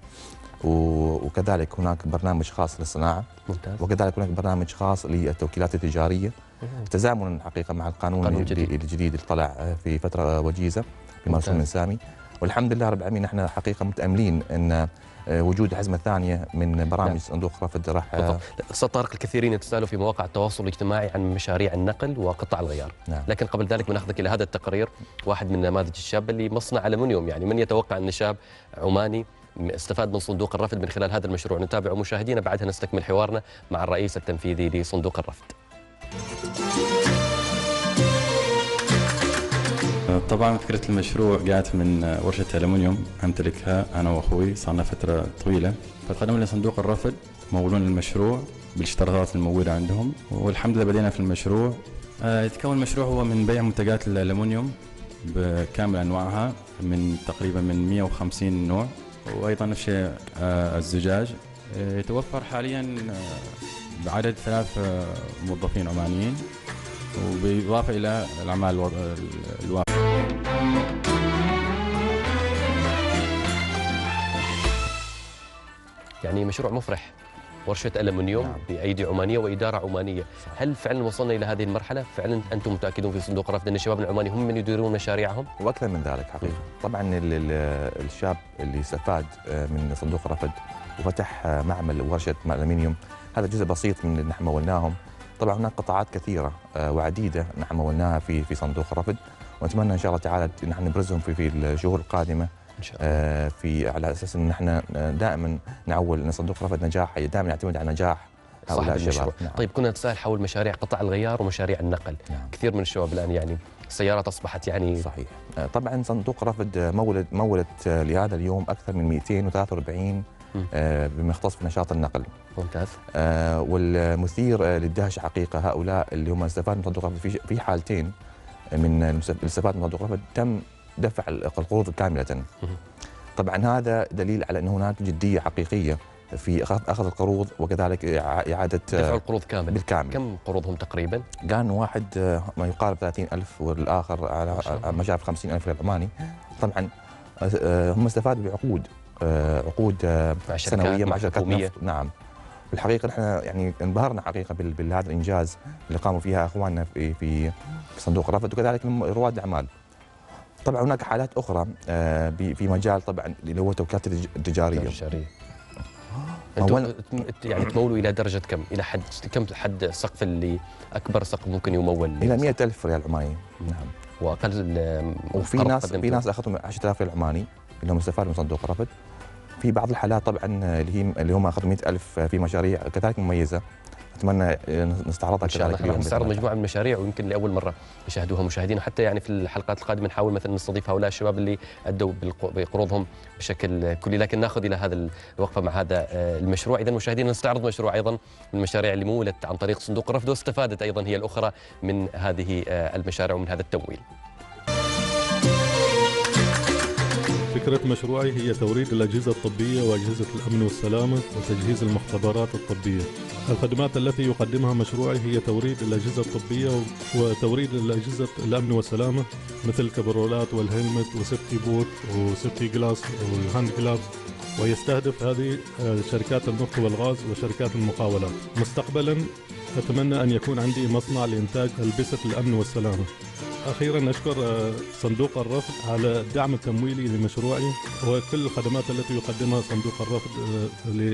وكذلك هناك برنامج خاص للصناعة. ممتاز. وكذلك هناك برنامج خاص للتوكيلات التجارية تزامنا حقيقه مع القانون الجديد, الجديد اللي طلع في فتره وجيزه في مرسوم الانسامي. والحمد لله رب العالمين احنا حقيقه متاملين ان وجود حزمه ثانيه من برامج صندوق رفد راح. استاذ طارق، الكثيرين يتساءلوا في مواقع التواصل الاجتماعي عن مشاريع النقل وقطع الغيار. نعم. لكن قبل ذلك بناخذك الى هذا التقرير، واحد من نماذج الشاب اللي مصنع ألمنيوم، يعني من يتوقع ان شاب عماني استفاد من صندوق الرفد من خلال هذا المشروع؟ نتابع مشاهدينا، بعدها نستكمل حوارنا مع الرئيس التنفيذي لصندوق الرفد. طبعا فكرة المشروع جاءت من ورشة ألمنيوم أمتلكها أنا وأخوي، صارنا فترة طويلة، فقدمنا لصندوق الرفد مولون المشروع بالاشتراطات الموجودة عندهم، والحمد لله بدينا في المشروع. يتكون المشروع هو من بيع منتجات الألمنيوم بكامل أنواعها، من تقريبا من مئة وخمسين نوع، وأيضا نفس الشيء الزجاج. يتوفر حاليا بعدد ثلاث موظفين عمانيين، وبإضافة إلى الأعمال الواقعة. يعني مشروع مفرح، ورشة ألمنيوم نعم. بأيدي عمانية وإدارة عمانية. صح. هل فعلا وصلنا إلى هذه المرحلة؟ فعلا أنتم متأكدون في صندوق الرفد أن الشباب العماني هم من يديرون مشاريعهم؟ وأكثر من ذلك حقيقة. طبعا الشاب اللي استفاد من صندوق الرفد وفتح معمل ورشة ألمنيوم، هذا جزء بسيط من اللي نحن مولناهم. طبعا هناك قطاعات كثيرة وعديدة نحن مولناها في في صندوق الرفد، ونتمنى إن شاء الله تعالى إن نحن نبرزهم في في الشهور القادمة إن شاء الله. في على أساس إن نحن دائما نعول أن صندوق الرفد نجاح، دائما يعتمد على نجاح هؤلاء الشباب. نعم. طيب كنا نتساءل حول مشاريع قطع الغيار ومشاريع النقل. نعم. كثير من الشباب الآن يعني السيارات أصبحت يعني صحيح. طبعا صندوق الرفد مولد مولت لهذا اليوم أكثر من مئتين وثلاثة وأربعين بما يختص في نشاط النقل. ممتاز. آه والمثير للدهش حقيقه هؤلاء اللي هم استفادوا من صندوق الرفد في في حالتين من الاستفاده من صندوق الرفد تم دفع القروض كامله. طبعا هذا دليل على ان هناك جديه حقيقيه في اخذ القروض وكذلك اعاده دفع القروض كامل بالكامل. كم قروضهم تقريبا؟ كان واحد ما يقارب ثلاثين ألف والاخر على ما جاء خمسين ألف عماني. طبعا هم استفادوا بعقود عقود سنويه مع شركات نفط. نعم. بالحقيقه نحن يعني انبهرنا حقيقه بهذا الانجاز اللي قاموا فيها اخواننا في في صندوق الرفد وكذلك رواد الاعمال. طبعا هناك حالات اخرى في مجال طبعا اللي هو التوكيلات التجاريه. التجاريه. انتم يعني تمولوا الى درجه كم؟ الى حد كم حد السقف اللي اكبر سقف ممكن يمول؟ الى مئة ألف ريال عماني. نعم. واقل وفي ناس في ناس اخذوا عشرة آلاف ريال عماني اللي هم استفادوا من صندوق الرفد. في بعض الحالات طبعا اللي هي اللي هم اخذوا مئة ألف في مشاريع كذلك مميزه، اتمنى نستعرضها ان شاء الله. راح نستعرض مجموعه من المشاريع ويمكن لاول مره يشاهدوها مشاهدينا، حتى يعني في الحلقات القادمه نحاول مثلا نستضيف هؤلاء الشباب اللي ادوا بقروضهم بشكل كلي، لكن ناخذ الى هذا الوقفه مع هذا المشروع. اذا مشاهدينا نستعرض مشروع ايضا من المشاريع اللي مولت عن طريق صندوق الرفد واستفادت ايضا هي الاخرى من هذه المشاريع ومن هذا التمويل. فكرة مشروعي هي توريد الأجهزة الطبية وأجهزة الأمن والسلامة وتجهيز المختبرات الطبية. الخدمات التي يقدمها مشروعي هي توريد الأجهزة الطبية وتوريد الأجهزة الأمن والسلامة مثل الكبرولات والهلمت وسيفتي بوت وسيفتي جلاس والهاند جلاس، ويستهدف هذه شركات النفط والغاز وشركات المقاولات. مستقبلا أتمنى أن يكون عندي مصنع لإنتاج ألبسة الأمن والسلامة. أخيرا أشكر صندوق الرفد على الدعم التمويلي لمشروعي وكل الخدمات التي يقدمها صندوق الرفد ل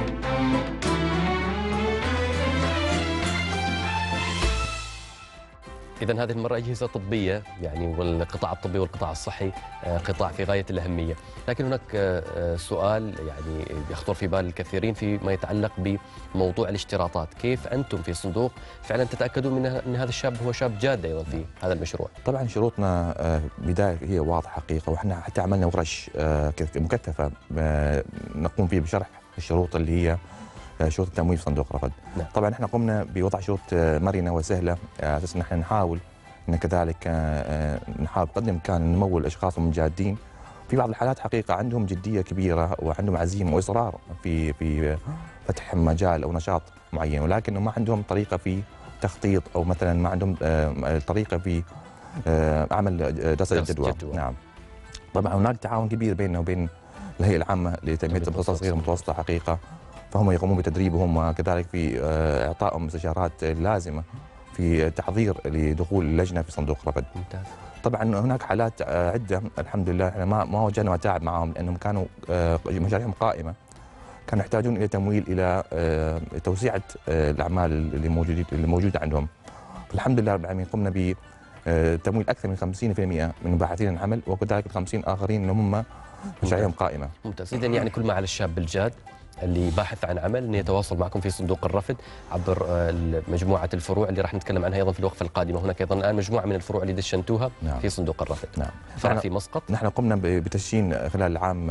إذا هذه المرة أجهزة طبية يعني، والقطاع الطبي والقطاع الصحي قطاع في غاية الأهمية، لكن هناك سؤال يعني يخطر في بال الكثيرين فيما يتعلق بموضوع الاشتراطات. كيف أنتم في صندوق فعلا تتأكدون من أن هذا الشاب هو شاب جاد أيضا في هذا المشروع؟ طبعا شروطنا بداية هي واضحة حقيقة، وإحنا حتى عملنا ورش مكثفة نقوم فيه بشرح الشروط اللي هي شروط التمويل في صندوق الرفد. نعم. طبعا احنا قمنا بوضع شروط مرنه وسهله على اساس ان احنا نحاول ان كذلك نحاول بقدر الامكان نمول اشخاص من جادين. في بعض الحالات حقيقه عندهم جديه كبيره وعندهم عزيمه واصرار في في فتح مجال او نشاط معين، ولكن ما عندهم طريقه في تخطيط او مثلا ما عندهم طريقه في عمل دراسه الجدوى. نعم. طبعا هناك تعاون كبير بيننا وبين الهيئه العامه لتنميه القطاع الصغيره والمتوسطه حقيقه، فهم يقومون بتدريبهم وكذلك في اعطائهم استشارات لازمه في تحضير لدخول اللجنه في صندوق رفد. ممتاز. طبعا هناك حالات عده الحمد لله احنا ما ما واجهنا متاعب معهم لانهم كانوا مشاريعهم قائمه، كانوا يحتاجون الى تمويل الى توسيعه الاعمال اللي موجوده اللي موجوده عندهم. الحمد لله رب العالمين قمنا بتمويل اكثر من خمسين بالمئة من باحثين العمل، وكذلك خمسين اخرين اللي هم مشاريعهم قائمه. ممتاز. اذا يعني كل ما على الشاب الجاد اللي باحث عن عمل انه يتواصل معكم في صندوق الرفد عبر مجموعه الفروع اللي راح نتكلم عنها ايضا في الوقفه القادمه. هناك ايضا الان مجموعه من الفروع اللي دشنتوها نعم. في صندوق الرفد. نعم. فرع في مسقط. نحن قمنا بتشيين خلال العام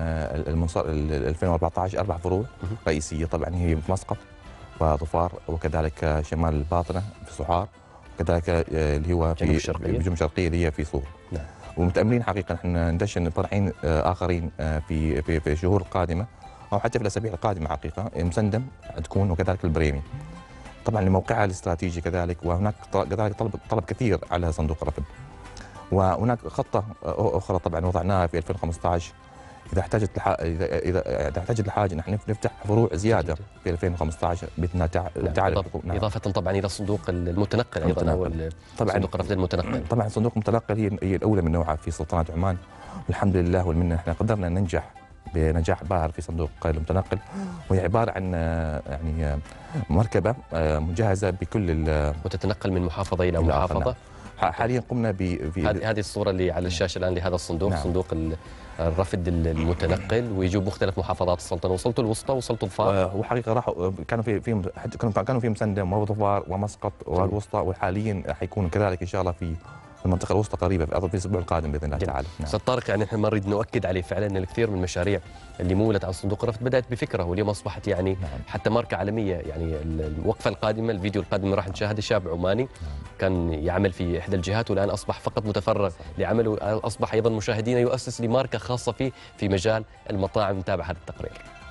ألفين وأربعة عشر اربع فروع رئيسيه، طبعا هي في مسقط وظفار وكذلك شمال الباطنه في صحار، وكذلك اللي هو في جنوب الشرقيه اللي هي في صور. نعم. ومتاملين حقيقه نحن ندشن فرعين اخرين في في في الشهور القادمه او حتى في الاسابيع القادمه حقيقه، مسندم تكون وكذلك البريمي. طبعا لموقعها الاستراتيجي كذلك، وهناك كذلك طلب طلب كثير على صندوق الرفد. وهناك خطه اخرى طبعا وضعناها في ألفين وخمسة عشر اذا احتاجت الح... اذا اذا احتاجت الحاجه نحن نفتح فروع زياده في ألفين وخمسة عشر باذن الله تعالى. نعم. اضافه طبعا الى الصندوق المتنقل ايضا او طبعا صندوق الرفد المتنقل. طبعا صندوق المتنقل هي هي الاولى من نوعها في سلطنه عمان، والحمد لله والمنه احنا قدرنا ننجح بنجاح باهر في صندوق المتنقل، وهي عباره عن يعني مركبه مجهزه بكل وتتنقل من محافظه الى محافظه. نعم. حاليا قمنا ب هذه الصوره اللي على الشاشه الان لهذا الصندوق. نعم. صندوق الرفد المتنقل ويجوب مختلف محافظات السلطنه. وصلتوا الوسطى وصلتوا ظفار؟ هو حقيقه راحوا كانوا في في كانوا في مسندم وظفار ومسقط والوسطى، وحاليا حيكون كذلك ان شاء الله في المنطقه الوسطى قريبه في الاسبوع القادم باذن الله تعالى. نعم. استاذ طارق، يعني احنا ما نريد نؤكد عليه فعلا ان الكثير من المشاريع اللي مولت عن صندوق الرفد بدات بفكره واليوم اصبحت يعني نعم. حتى ماركه عالميه. يعني الوقفه القادمه الفيديو القادم راح نشاهد شاب عماني نعم. كان يعمل في احدى الجهات والان اصبح فقط متفرغ لعمله، اصبح ايضا مشاهدينا يؤسس لماركه خاصه فيه في مجال المطاعم. نتابع هذا التقرير.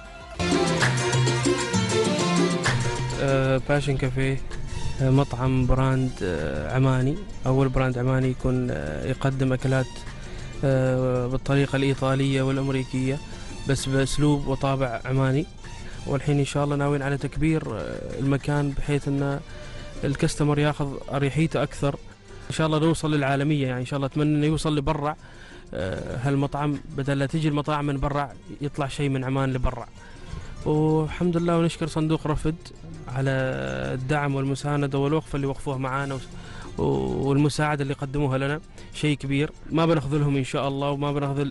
أه باشن كافيه مطعم براند عماني، أول براند عماني يكون يقدم أكلات بالطريقة الإيطالية والأمريكية بس بأسلوب وطابع عماني. والحين إن شاء الله ناويين على تكبير المكان بحيث أن الكستمر ياخذ أريحيته أكثر. إن شاء الله نوصل للعالمية، يعني إن شاء الله أتمنى أنه يوصل لبرع هالمطعم، بدل لا تجي المطاعم من برع يطلع شيء من عمان لبرع. والحمد لله ونشكر صندوق رفد على الدعم والمساندة والوقفة اللي وقفوها معانا والمساعدة اللي قدموها لنا، شيء كبير ما بنخذلهم إن شاء الله وما بنخذل.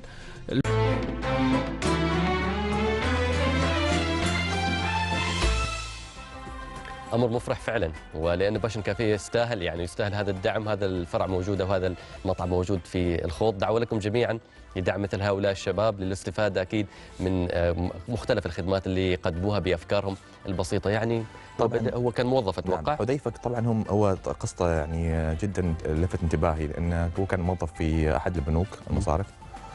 امر مفرح فعلا، ولان باشن كافيه يستاهل يعني يستاهل هذا الدعم. هذا الفرع موجود وهذا المطعم موجود في الخوض. دعوه لكم جميعا لدعم مثل هؤلاء الشباب للاستفاده اكيد من مختلف الخدمات اللي يقدموها بافكارهم البسيطه. يعني طبعا هو كان موظف اتوقع. نعم. حذيفه طبعا هم هو قصته يعني جدا لفت انتباهي، لانه هو كان موظف في احد البنوك المصارف،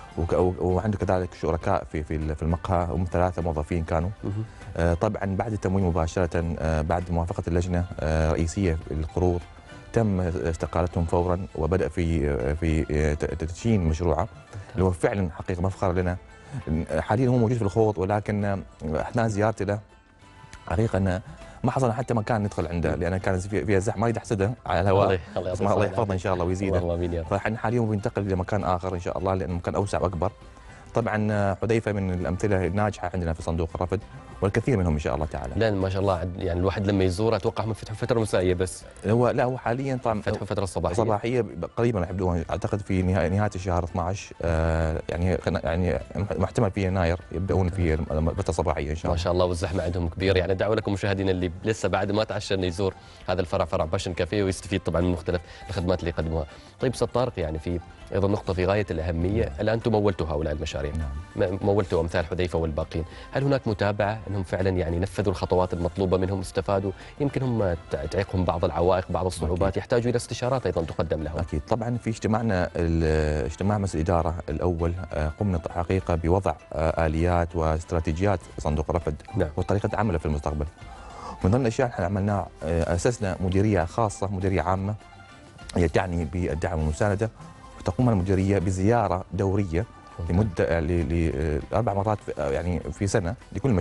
وعنده كذلك شركاء في في في المقهى، هم ثلاثه موظفين كانوا. طبعا بعد التمويل مباشره بعد موافقه اللجنه الرئيسيه للقروض تم استقالتهم فورا، وبدا في في تدشين مشروعه اللي هو فعلا حقيقه مفخر لنا. حاليا هو موجود في الخوض، ولكن اثناء زيارتي له حقيقه انه ما حصل حتى مكان ندخل عنده، لان كان فيها زحمه. ما يريد احسده على الهواء. الله يحفظنا ان شاء الله ويزيده. فاحنا حاليا بننتقل الى مكان اخر ان شاء الله، لانه مكان اوسع واكبر. طبعا حذيفه من الامثله الناجحه عندنا في صندوق الرفد، والكثير منهم ان شاء الله تعالى. لا ما شاء الله، يعني الواحد لما يزور اتوقع هم فتحوا فتره مسائيه بس. هو لا هو حاليا طبعا فتحوا فتره صباحيه صباحيه قريبا راح يبدون اعتقد في نهايه الشهر اثني عشر، آه يعني يعني محتمل في يناير يبداون في الفتره الصباحيه ان شاء الله. ما شاء الله، والزحمه عندهم كبير. يعني دعوه لكم مشاهدينا اللي لسه بعد ما تعشى انه يزور هذا الفرع، فرع باشن كافيه، ويستفيد طبعا من مختلف الخدمات اللي يقدموها. طيب استاذ طارق، يعني في ايضا نقطه في غايه الاهميه، نعم. الان انتم مولتوا هؤلاء المشاريع، نعم. مولتوا امثال حذيفه والباقين، هل هناك متابعه انهم فعلا يعني نفذوا الخطوات المطلوبه منهم، استفادوا؟ يمكن هم تعيقهم بعض العوائق، بعض الصعوبات، أكيد. يحتاجوا الى استشارات ايضا تقدم لهم. اكيد طبعا. في اجتماعنا اجتماع مجلس الاداره الاول قمنا حقيقه بوضع اليات واستراتيجيات صندوق الرفد، نعم. وطريقه عمله في المستقبل. من ضمن الاشياء احنا عملناها اسسنا مديريه خاصه، مديريه عامه هي تعني بالدعم والمسانده، وتقوم المديريه بزياره دوريه لمده لاربع مرات يعني في سنه لكل مشروع.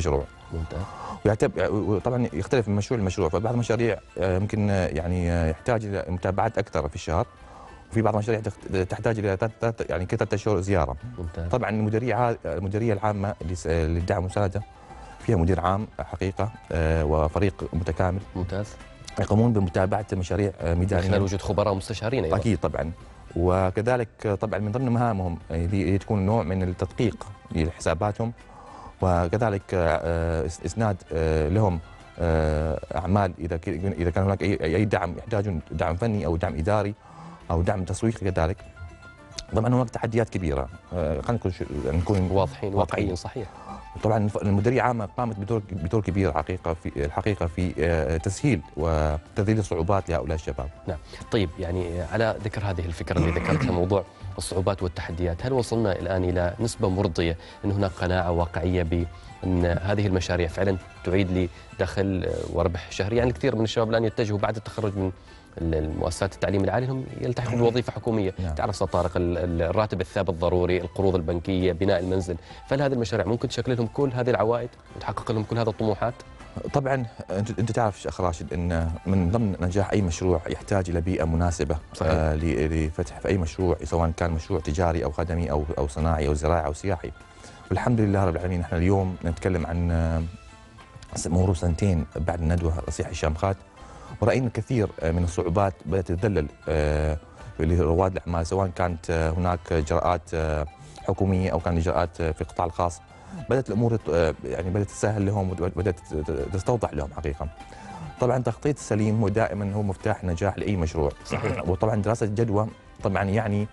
ممتاز. وطبعا يختلف من مشروع لمشروع، فبعض المشاريع يمكن يعني يحتاج الى متابعات اكثر في الشهر، وفي بعض المشاريع تحتاج الى يعني كثرة اشهر زياره. ممتاز. طبعا المديريه المديريه العامه للدعم والمساعده فيها مدير عام حقيقه وفريق متكامل. ممتاز. يقومون بمتابعه مشاريع ميدانيه خلال وجود خبراء ومستشارين ايضا. اكيد طبعا. وكذلك طبعا من ضمن مهامهم اللي تكون نوع من التدقيق لحساباتهم، وكذلك اسناد لهم اعمال اذا اذا كان هناك اي دعم يحتاجون دعم فني او دعم اداري او دعم تسويقي كذلك. طبعا هناك تحديات كبيره، خلينا نكون نكون واضحين واقعيين. صحيح. طبعا المديريه العامه قامت بدور بدور كبير حقيقه في الحقيقه في تسهيل وتذليل الصعوبات لهؤلاء الشباب. نعم. طيب يعني على ذكر هذه الفكره اللي ذكرتها، موضوع الصعوبات والتحديات، هل وصلنا الان الى نسبه مرضيه ان هناك قناعه واقعيه بان هذه المشاريع فعلا تعيد لدخل وربح شهري؟ يعني الكثير من الشباب الان يتجهوا بعد التخرج من المؤسسات التعليم العالي انهم يلتحقوا بوظيفه حكوميه. نعم. تعرف استاذ طارق، الراتب الثابت ضروري، القروض البنكيه، بناء المنزل، فهل هذه المشاريع ممكن تشكل لهم كل هذه العوائد وتحقق لهم كل هذه الطموحات؟ طبعا انت انت تعرف اخ راشد ان من ضمن نجاح اي مشروع يحتاج الى بيئه مناسبه. صحيح. آه لفتح في اي مشروع، سواء كان مشروع تجاري او خدمي او او صناعي او زراعي او سياحي. والحمد لله رب العالمين احنا اليوم نتكلم عن مرور سنتين بعد الندوه صيح الشامخات، ورأينا الكثير من الصعوبات بدأت تتذلل لرواد الأعمال، سواء كانت هناك إجراءات حكومية أو كان إجراءات في القطاع الخاص. بدأت الأمور يعني بدأت تسهل لهم وبدأت تستوضح لهم حقيقة. طبعا التخطيط السليم هو دائما هو مفتاح نجاح لأي مشروع. صحيح. وطبعا دراسة جدوى طبعا يعني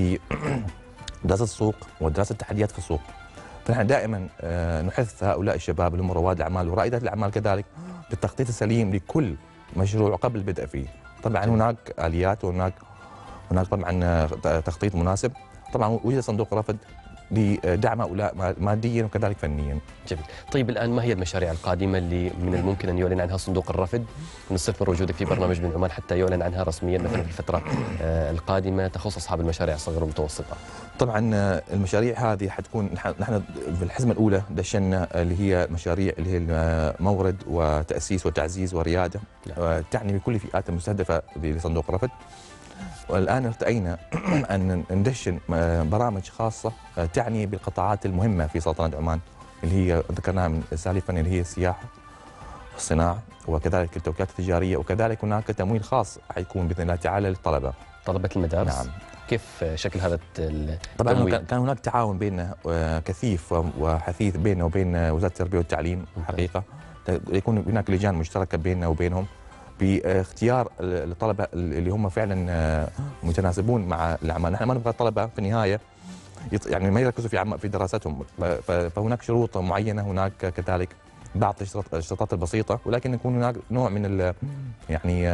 بدراسة السوق ودراسة التحديات في السوق. فنحن دائما نحث هؤلاء الشباب اللي هم رواد الأعمال ورائدات الأعمال كذلك بالتخطيط السليم لكل مشروع قبل البدء فيه. طبعا هناك آليات وهناك هناك طبعا تخطيط مناسب. طبعا وجد صندوق رفد لدعم هؤلاء ماديا وكذلك فنيا. جميل. طيب الان ما هي المشاريع القادمه اللي من الممكن ان يعلن عنها صندوق الرفد؟ نستثمر وجودك في برنامج من عمان حتى يعلن عنها رسميا مثلا في الفتره القادمه تخص اصحاب المشاريع الصغيره والمتوسطه. طبعا المشاريع هذه حتكون نحن في الحزمه الاولى دشنا اللي هي مشاريع اللي هي المورد وتاسيس وتعزيز ورياده. نعم. تعني بكل الفئات المستهدفه لصندوق الرفد. والآن ارتأينا أن ندشن برامج خاصة تعني بالقطاعات المهمة في سلطنة عمان اللي هي ذكرناها من سالفا اللي هي السياحة والصناعة وكذلك التوكيلات التجارية، وكذلك هناك تمويل خاص حيكون بإذن الله تعالى للطلبة. طلبة المدارس؟ نعم. كيف شكل هذا التمويل؟ طبعا كان هناك تعاون بيننا كثيف وحثيث بيننا وبين وزارة التربية والتعليم حقيقة. يكون هناك لجان مشتركة بيننا وبينهم باختيار الطلبه اللي هم فعلا متناسبون مع الاعمال. نحن ما نبغى الطلبه في النهايه يعني ما يركزوا في في دراستهم، فهناك شروط معينه، هناك كذلك بعض الاشتراطات البسيطه، ولكن يكون هناك نوع من يعني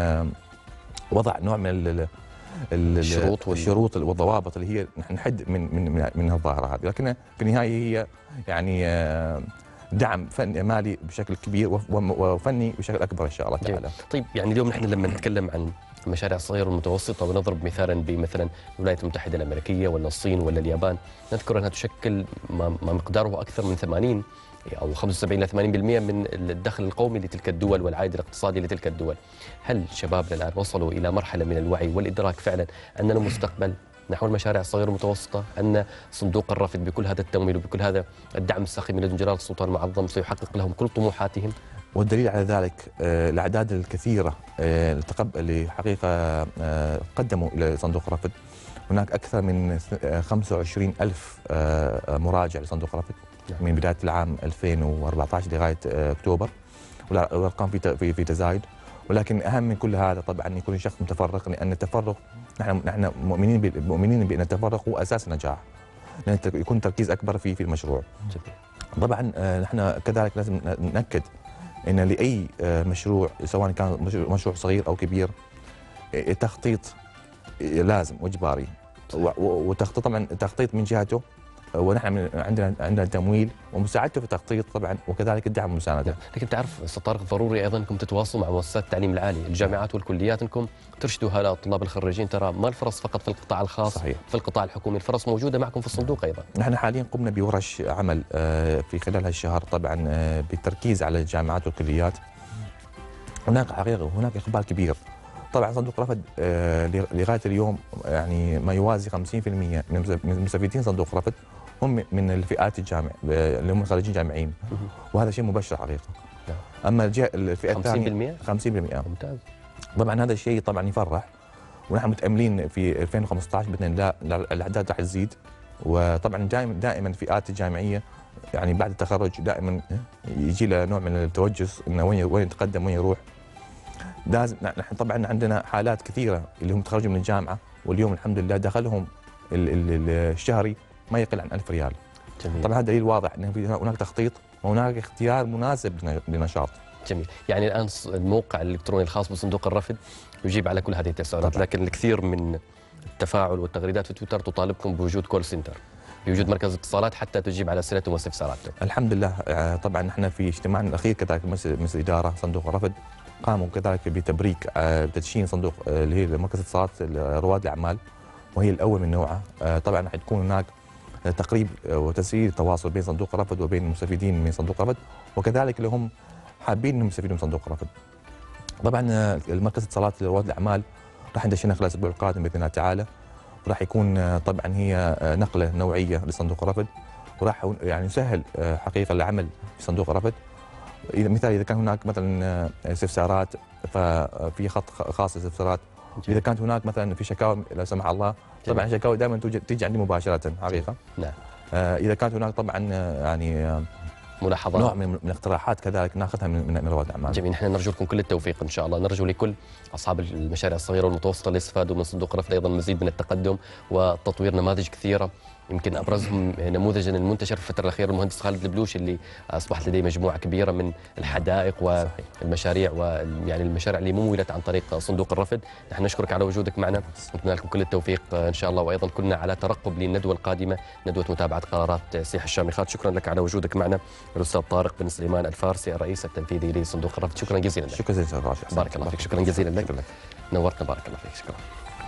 وضع نوع من الشروط الشروط والضوابط اللي هي نحن نحد من من من الظاهره هذه، لكن في النهايه هي يعني دعم فني مالي بشكل كبير وفني بشكل اكبر ان شاء الله تعالى. طيب يعني اليوم نحن لما نتكلم عن المشاريع الصغيره والمتوسطه ونضرب مثالا بمثلا الولايات المتحده الامريكيه ولا الصين ولا اليابان، نذكر انها تشكل ما مقداره اكثر من ثمانين او خمسة وسبعين الى ثمانين بالمئة من الدخل القومي لتلك الدول والعائد الاقتصادي لتلك الدول. هل شبابنا الان وصلوا الى مرحله من الوعي والادراك فعلا اننا مستقبل نحو المشاريع الصغيرة والمتوسطة، أن صندوق الرفد بكل هذا التمويل وبكل هذا الدعم السخي من لدن جلالة السلطان المعظم سيحقق لهم كل طموحاتهم؟ والدليل على ذلك الأعداد الكثيرة اللي حقيقة قدموا إلى صندوق الرفد. هناك أكثر من خمسة وعشرين ألف مراجع لصندوق الرفد من بداية العام ألفين وأربعة عشر لغاية أكتوبر، والأرقام في في تزايد. ولكن أهم من كل هذا طبعا يكون الشخص متفرغ، لأن التفرغ نحن نحن مؤمنين مؤمنين بأن التفرغ هو أساس النجاح، لأن يكون تركيز أكبر في في المشروع. طبعا نحن كذلك لازم نأكد أن لأي مشروع سواء كان مشروع صغير أو كبير التخطيط لازم وإجباري، وتخطيط طبعا التخطيط من جهته ونحن عندنا عندنا تمويل ومساعدته في التخطيط طبعا، وكذلك الدعم والمسانده. لكن تعرف استاذ طارق ضروري ايضا انكم تتواصلوا مع مؤسسات التعليم العالي، الجامعات والكليات، انكم ترشدوا هؤلاء الطلاب الخريجين ترى ما الفرص فقط في القطاع الخاص، صحيح. في القطاع الحكومي الفرص موجوده معكم في الصندوق ايضا. نحن حاليا قمنا بورش عمل في خلال هالشهر طبعا بالتركيز على الجامعات والكليات. هناك حقيقه هناك اقبال كبير. طبعا صندوق رفد لغايه اليوم يعني ما يوازي خمسين بالمئة من مستفيدين صندوق رفد هم من الفئات الجامع اللي هم خريجين جامعيين، وهذا شيء مبشر حقيقه. اما الفئه الثانيه خمسين بالمئة ممتاز. طبعا هذا الشيء طبعا يفرح، ونحن متاملين في ألفين وخمسة عشر باذن الله الاعداد راح تزيد. وطبعا دائما دائما الفئات الجامعيه يعني بعد التخرج دائما يجي له نوع من التوجس انه وين وين يتقدم وين يروح. لازم نحن طبعا عندنا حالات كثيره اللي هم تخرجوا من الجامعه واليوم الحمد لله دخلهم الشهري ما يقل عن ألف ريال. جميل. طبعا هذا دليل واضح ان هناك تخطيط وهناك اختيار مناسب للنشاط. جميل. يعني الان الموقع الالكتروني الخاص بصندوق الرفد يجيب على كل هذه التساؤلات، لكن الكثير من التفاعل والتغريدات في تويتر تطالبكم بوجود كول سنتر، بوجود مركز اتصالات حتى تجيب على اسئلتهم واستفساراتهم. الحمد لله. طبعا نحن في اجتماعنا الاخير كذلك مجلس الاداره صندوق الرفد قاموا كذلك بتبريك بتدشين صندوق اللي هي مركز اتصالات رواد الاعمال، وهي الاول من نوعها. طبعا راح تكون هناك تقريب وتسهيل التواصل بين صندوق الرفد وبين المستفيدين من صندوق الرفد، وكذلك اللي هم حابين انهم يستفيدوا من صندوق الرفد. طبعا المركز اتصالات لرواد الاعمال راح ندشنها خلال الاسبوع القادم باذن الله تعالى، وراح يكون طبعا هي نقله نوعيه لصندوق الرفد، وراح يعني يسهل حقيقه العمل في صندوق الرفد. اذا مثال اذا كان هناك مثلا استفسارات ففي خط خاص للاستفسارات، اذا كانت هناك مثلا في شكاوى لا سمح الله، طبعا الشكاوى دائما تيجي عندي مباشره حقيقه. نعم. اذا كانت هناك طبعا يعني ملاحظات نوع من الاقتراحات كذلك ناخذها من من رواد الاعمال. جميل. نحن نرجو لكم كل التوفيق ان شاء الله، نرجو لكل اصحاب المشاريع الصغيره والمتوسطه اللي استفادوا من صندوق الرفد ايضا مزيد من التقدم وتطوير نماذج كثيره، يمكن ابرزهم نموذجا المنتشر في الفتره الاخيره المهندس خالد البلوش اللي اصبحت لديه مجموعه كبيره من الحدائق والمشاريع ويعني المشاريع اللي ممولت عن طريق صندوق الرفد. نحن نشكرك على وجودك معنا، نتمنى لكم كل التوفيق ان شاء الله، وايضا كنا على ترقب للندوه القادمه، ندوه متابعه قرارات سياح الشامخات. شكرا لك على وجودك معنا الاستاذ طارق بن سليمان الفارسي الرئيس التنفيذي لصندوق الرفد. شكرا جزيلا لك. شكرا جزيلا راشد. بارك الله فيك. شكرا جزيلا لك. نورتنا. بارك الله فيك. شكرا.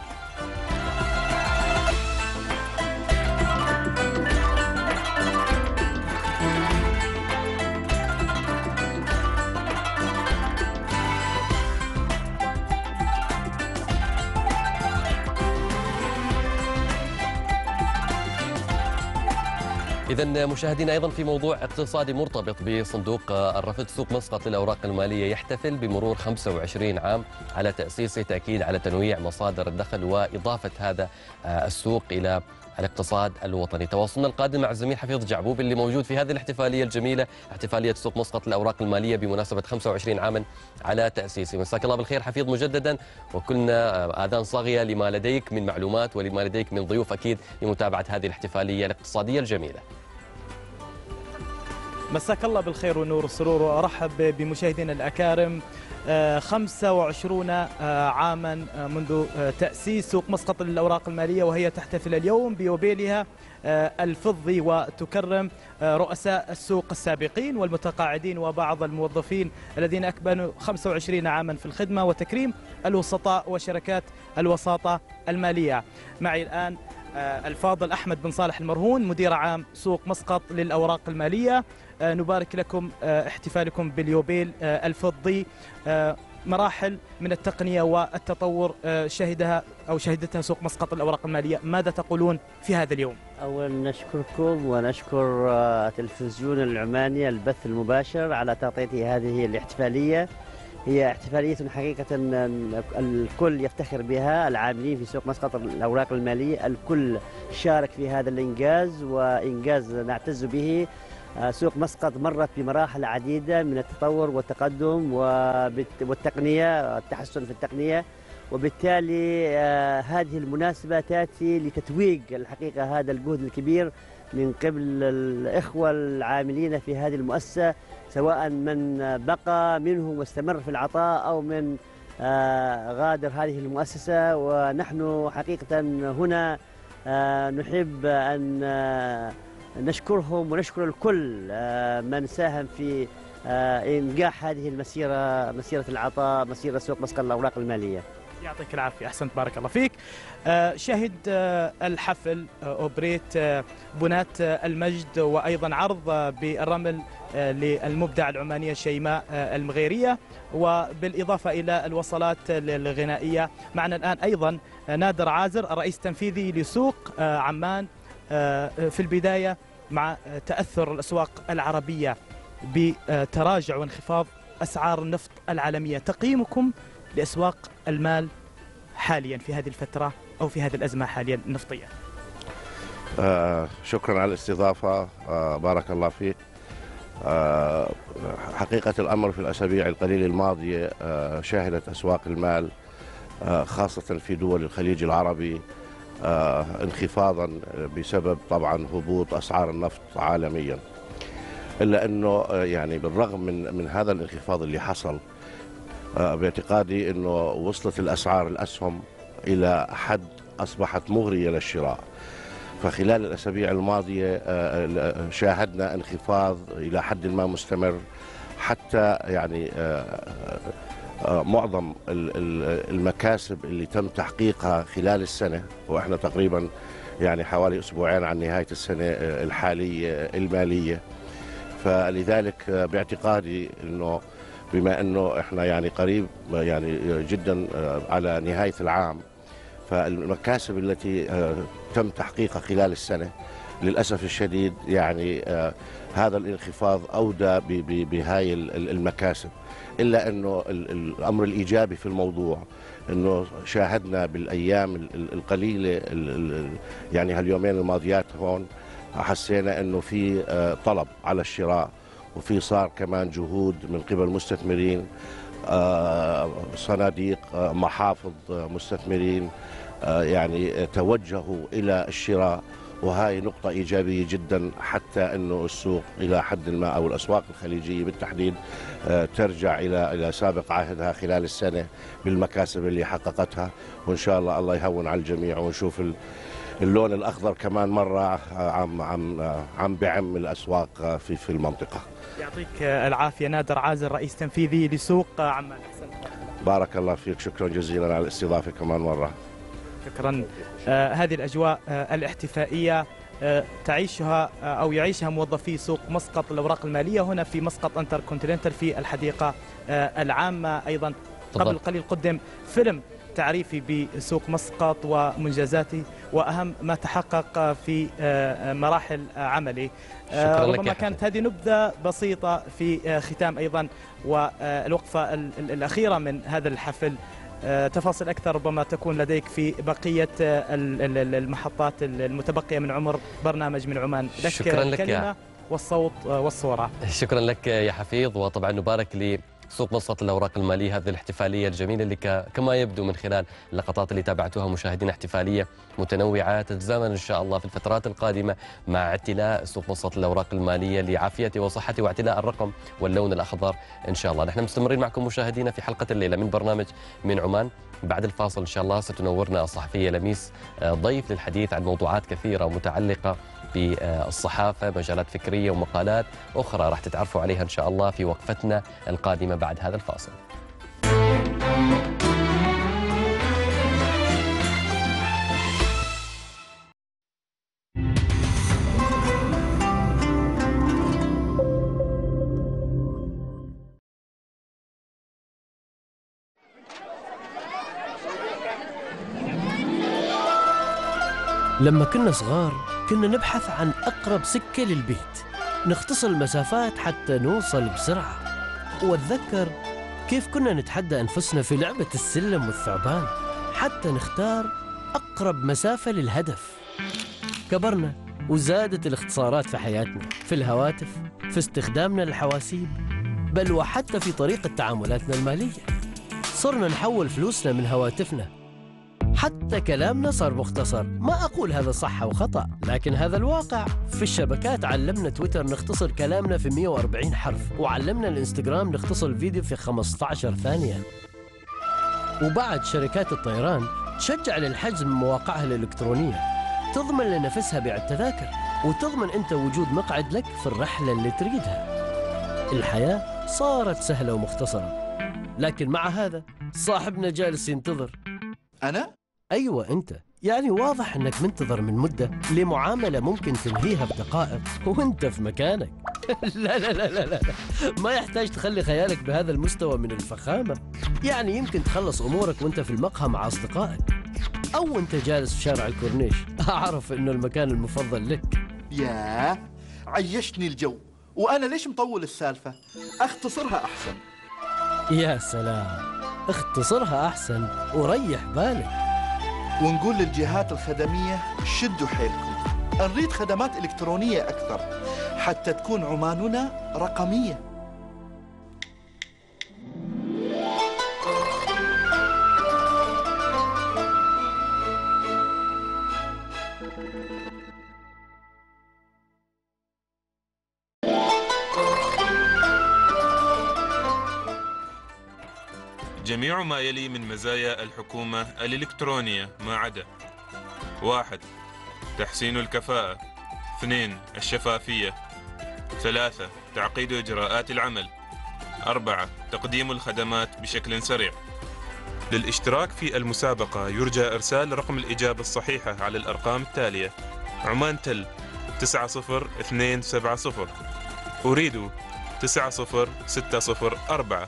إذا مشاهدينا أيضا في موضوع اقتصادي مرتبط بصندوق الرفد، سوق مسقط للأوراق المالية يحتفل بمرور خمسة وعشرين عام على تأسيسه، تأكيد على تنويع مصادر الدخل وإضافة هذا السوق إلى الاقتصاد الوطني. تواصلنا القادم مع الزميل حفيظ جعبوب اللي موجود في هذه الاحتفالية الجميلة، احتفالية سوق مسقط للأوراق المالية بمناسبة خمسة وعشرين عاما على تأسيسه. مساك الله بالخير حفيظ مجددا، وكلنا آذان صاغية لما لديك من معلومات ولما لديك من ضيوف أكيد لمتابعة هذه الاحتفالية الاقتصادية الجميلة. مساك الله بالخير والنور والسرور، وارحب بمشاهدينا الاكارم. خمسة وعشرين عاما منذ تأسيس سوق مسقط للأوراق المالية، وهي تحتفل اليوم بيوبيلها الفضي، وتكرم رؤساء السوق السابقين والمتقاعدين وبعض الموظفين الذين أكملوا خمسة وعشرين عاما في الخدمة، وتكريم الوسطاء وشركات الوساطة المالية. معي الآن الفاضل أحمد بن صالح المرهون مدير عام سوق مسقط للأوراق المالية. نبارك لكم احتفالكم باليوبيل الفضي. مراحل من التقنية والتطور شهدها أو شهدتها سوق مسقط للأوراق المالية، ماذا تقولون في هذا اليوم؟ أولا نشكركم ونشكر تلفزيون العماني البث المباشر على تغطية هذه الاحتفالية. هي احتفالية حقيقة الكل يفتخر بها، العاملين في سوق مسقط الأوراق المالية الكل شارك في هذا الإنجاز، وإنجاز نعتز به. سوق مسقط مرت بمراحل عديدة من التطور والتقدم والتقنية، التحسن في التقنية، وبالتالي هذه المناسبة تأتي لتتويج الحقيقة هذا الجهد الكبير من قبل الإخوة العاملين في هذه المؤسسة، سواء من بقى منهم واستمر في العطاء أو من غادر هذه المؤسسة. ونحن حقيقة هنا نحب أن نشكرهم ونشكر الكل من ساهم في إنجاح هذه المسيرة، مسيرة العطاء، مسيرة سوق مسقط الأوراق المالية. يعطيك العافية، أحسنت، بارك الله فيك. شهد الحفل أوبريت بنات المجد وأيضا عرض بالرمل للمبدعة العمانية شيماء المغيرية، وبالإضافة إلى الوصلات الغنائية. معنا الآن أيضا نادر عازر الرئيس التنفيذي لسوق عمان. في البداية، مع تأثر الأسواق العربية بتراجع وانخفاض أسعار النفط العالمية، تقييمكم لأسواق المال حاليا في هذه الفترة أو في هذه الأزمة حاليا النفطية؟ آه شكرا على الاستضافة، آه بارك الله فيك. آه حقيقة الأمر في الأسابيع القليلة الماضية آه شهدت أسواق المال آه خاصة في دول الخليج العربي آه انخفاضا بسبب طبعا هبوط أسعار النفط عالميا، إلا أنه يعني بالرغم من من هذا الانخفاض اللي حصل، باعتقادي أنه وصلت الأسعار الأسهم إلى حد أصبحت مغرية للشراء. فخلال الأسابيع الماضية شاهدنا انخفاض إلى حد ما مستمر، حتى يعني معظم المكاسب اللي تم تحقيقها خلال السنة، وإحنا تقريبا يعني حوالي أسبوعين عن نهاية السنة الحالية المالية. فلذلك باعتقادي أنه بما أنه إحنا يعني قريب يعني جدا على نهاية العام، فالمكاسب التي تم تحقيقها خلال السنة للأسف الشديد يعني هذا الانخفاض أودى بهاي المكاسب. إلا أنه الأمر الإيجابي في الموضوع أنه شاهدنا بالأيام القليلة يعني هاليومين الماضيات هون حسينا أنه في طلب على الشراء، وفي صار كمان جهود من قبل مستثمرين، صناديق، محافظ مستثمرين يعني توجهوا إلى الشراء، وهي نقطة إيجابية جدا، حتى أنه السوق إلى حد ما أو الأسواق الخليجية بالتحديد ترجع إلى إلى سابق عهدها خلال السنة بالمكاسب اللي حققتها. وإن شاء الله الله يهون على الجميع، ونشوف اللون الأخضر كمان مرة عم عم عم بعم الأسواق في في المنطقة. يعطيك العافية نادر عازر، رئيس تنفيذي لسوق عمان. بارك الله فيك، شكرا جزيلا على الاستضافة كمان مرة. شكرا. آه هذه الأجواء آه الاحتفائية آه تعيشها آه أو يعيشها موظفي سوق مسقط الأوراق المالية هنا في مسقط انتر كونتيننتال في الحديقة آه العامة. أيضا قبل قليل قدم فيلم تعريفي بسوق مسقط ومنجزاته وأهم ما تحقق في مراحل عمله. ربما كانت هذه نبذة بسيطة في ختام أيضا والوقفة الأخيرة من هذا الحفل. تفاصيل أكثر ربما تكون لديك في بقية المحطات المتبقية من عمر برنامج من عمان. لك شكرا لك الكلمة والصوت والصورة. شكرا لك يا حفيظ، وطبعا نبارك لي سوق مسقط الأوراق المالية هذه الاحتفالية الجميلة اللي كما يبدو من خلال اللقطات اللي تابعتوها مشاهدين، احتفالية متنوعة تتزامن إن شاء الله في الفترات القادمة مع اعتلاء سوق مسقط الأوراق المالية لعافيته وصحته واعتلاء الرقم واللون الأخضر إن شاء الله. نحن مستمرين معكم مشاهدينا في حلقة الليلة من برنامج من عمان. بعد الفاصل إن شاء الله ستنورنا الصحفية لميس ضيف للحديث عن موضوعات كثيرة متعلقة بالصحافة، مجالات فكرية ومقالات أخرى راح تتعرفوا عليها إن شاء الله في وقفتنا القادمة بعد هذا الفاصل. لما كنا صغار كنا نبحث عن أقرب سكة للبيت، نختصر المسافات حتى نوصل بسرعة. وأتذكر كيف كنا نتحدى أنفسنا في لعبة السلم والثعبان حتى نختار أقرب مسافة للهدف. كبرنا وزادت الاختصارات في حياتنا، في الهواتف، في استخدامنا للحواسيب، بل وحتى في طريقة تعاملاتنا المالية. صرنا نحول فلوسنا من هواتفنا، حتى كلامنا صار مختصر. ما أقول هذا صح أو خطأ، لكن هذا الواقع. في الشبكات علمنا تويتر نختصر كلامنا في مئة وأربعين حرف، وعلمنا الانستغرام نختصر الفيديو في خمسة عشر ثانية. وبعد شركات الطيران تشجع للحجز من مواقعها الإلكترونية، تضمن لنفسها بيع التذاكر، وتضمن أنت وجود مقعد لك في الرحلة اللي تريدها. الحياة صارت سهلة ومختصرة، لكن مع هذا صاحبنا جالس ينتظر. أنا؟ أيوة أنت، يعني واضح أنك منتظر من مدة لمعاملة ممكن تنهيها بدقائق وأنت في مكانك. لا لا لا لا لا ما يحتاج تخلي خيالك بهذا المستوى من الفخامة. يعني يمكن تخلص أمورك وأنت في المقهى مع أصدقائك، أو أنت جالس في شارع الكورنيش. أعرف إنه المكان المفضل لك. ياه، عيشتني الجو، وأنا ليش مطول السالفة؟ أختصرها أحسن. يا سلام، اختصرها أحسن وريح بالك. ونقول للجهات الخدمية شدوا حيلكم، نريد خدمات إلكترونية أكثر حتى تكون عماننا رقمية. جميع ما يلي من مزايا الحكومة الإلكترونية ما عدا: واحد تحسين الكفاءة، اثنين الشفافية، ثلاثة تعقيد إجراءات العمل، أربعة تقديم الخدمات بشكل سريع. للاشتراك في المسابقة يرجى إرسال رقم الإجابة الصحيحة على الأرقام التالية: عمان تل تسعة صفر اثنين سبعة صفر، أريد تسعة صفر ستة صفر أربعة.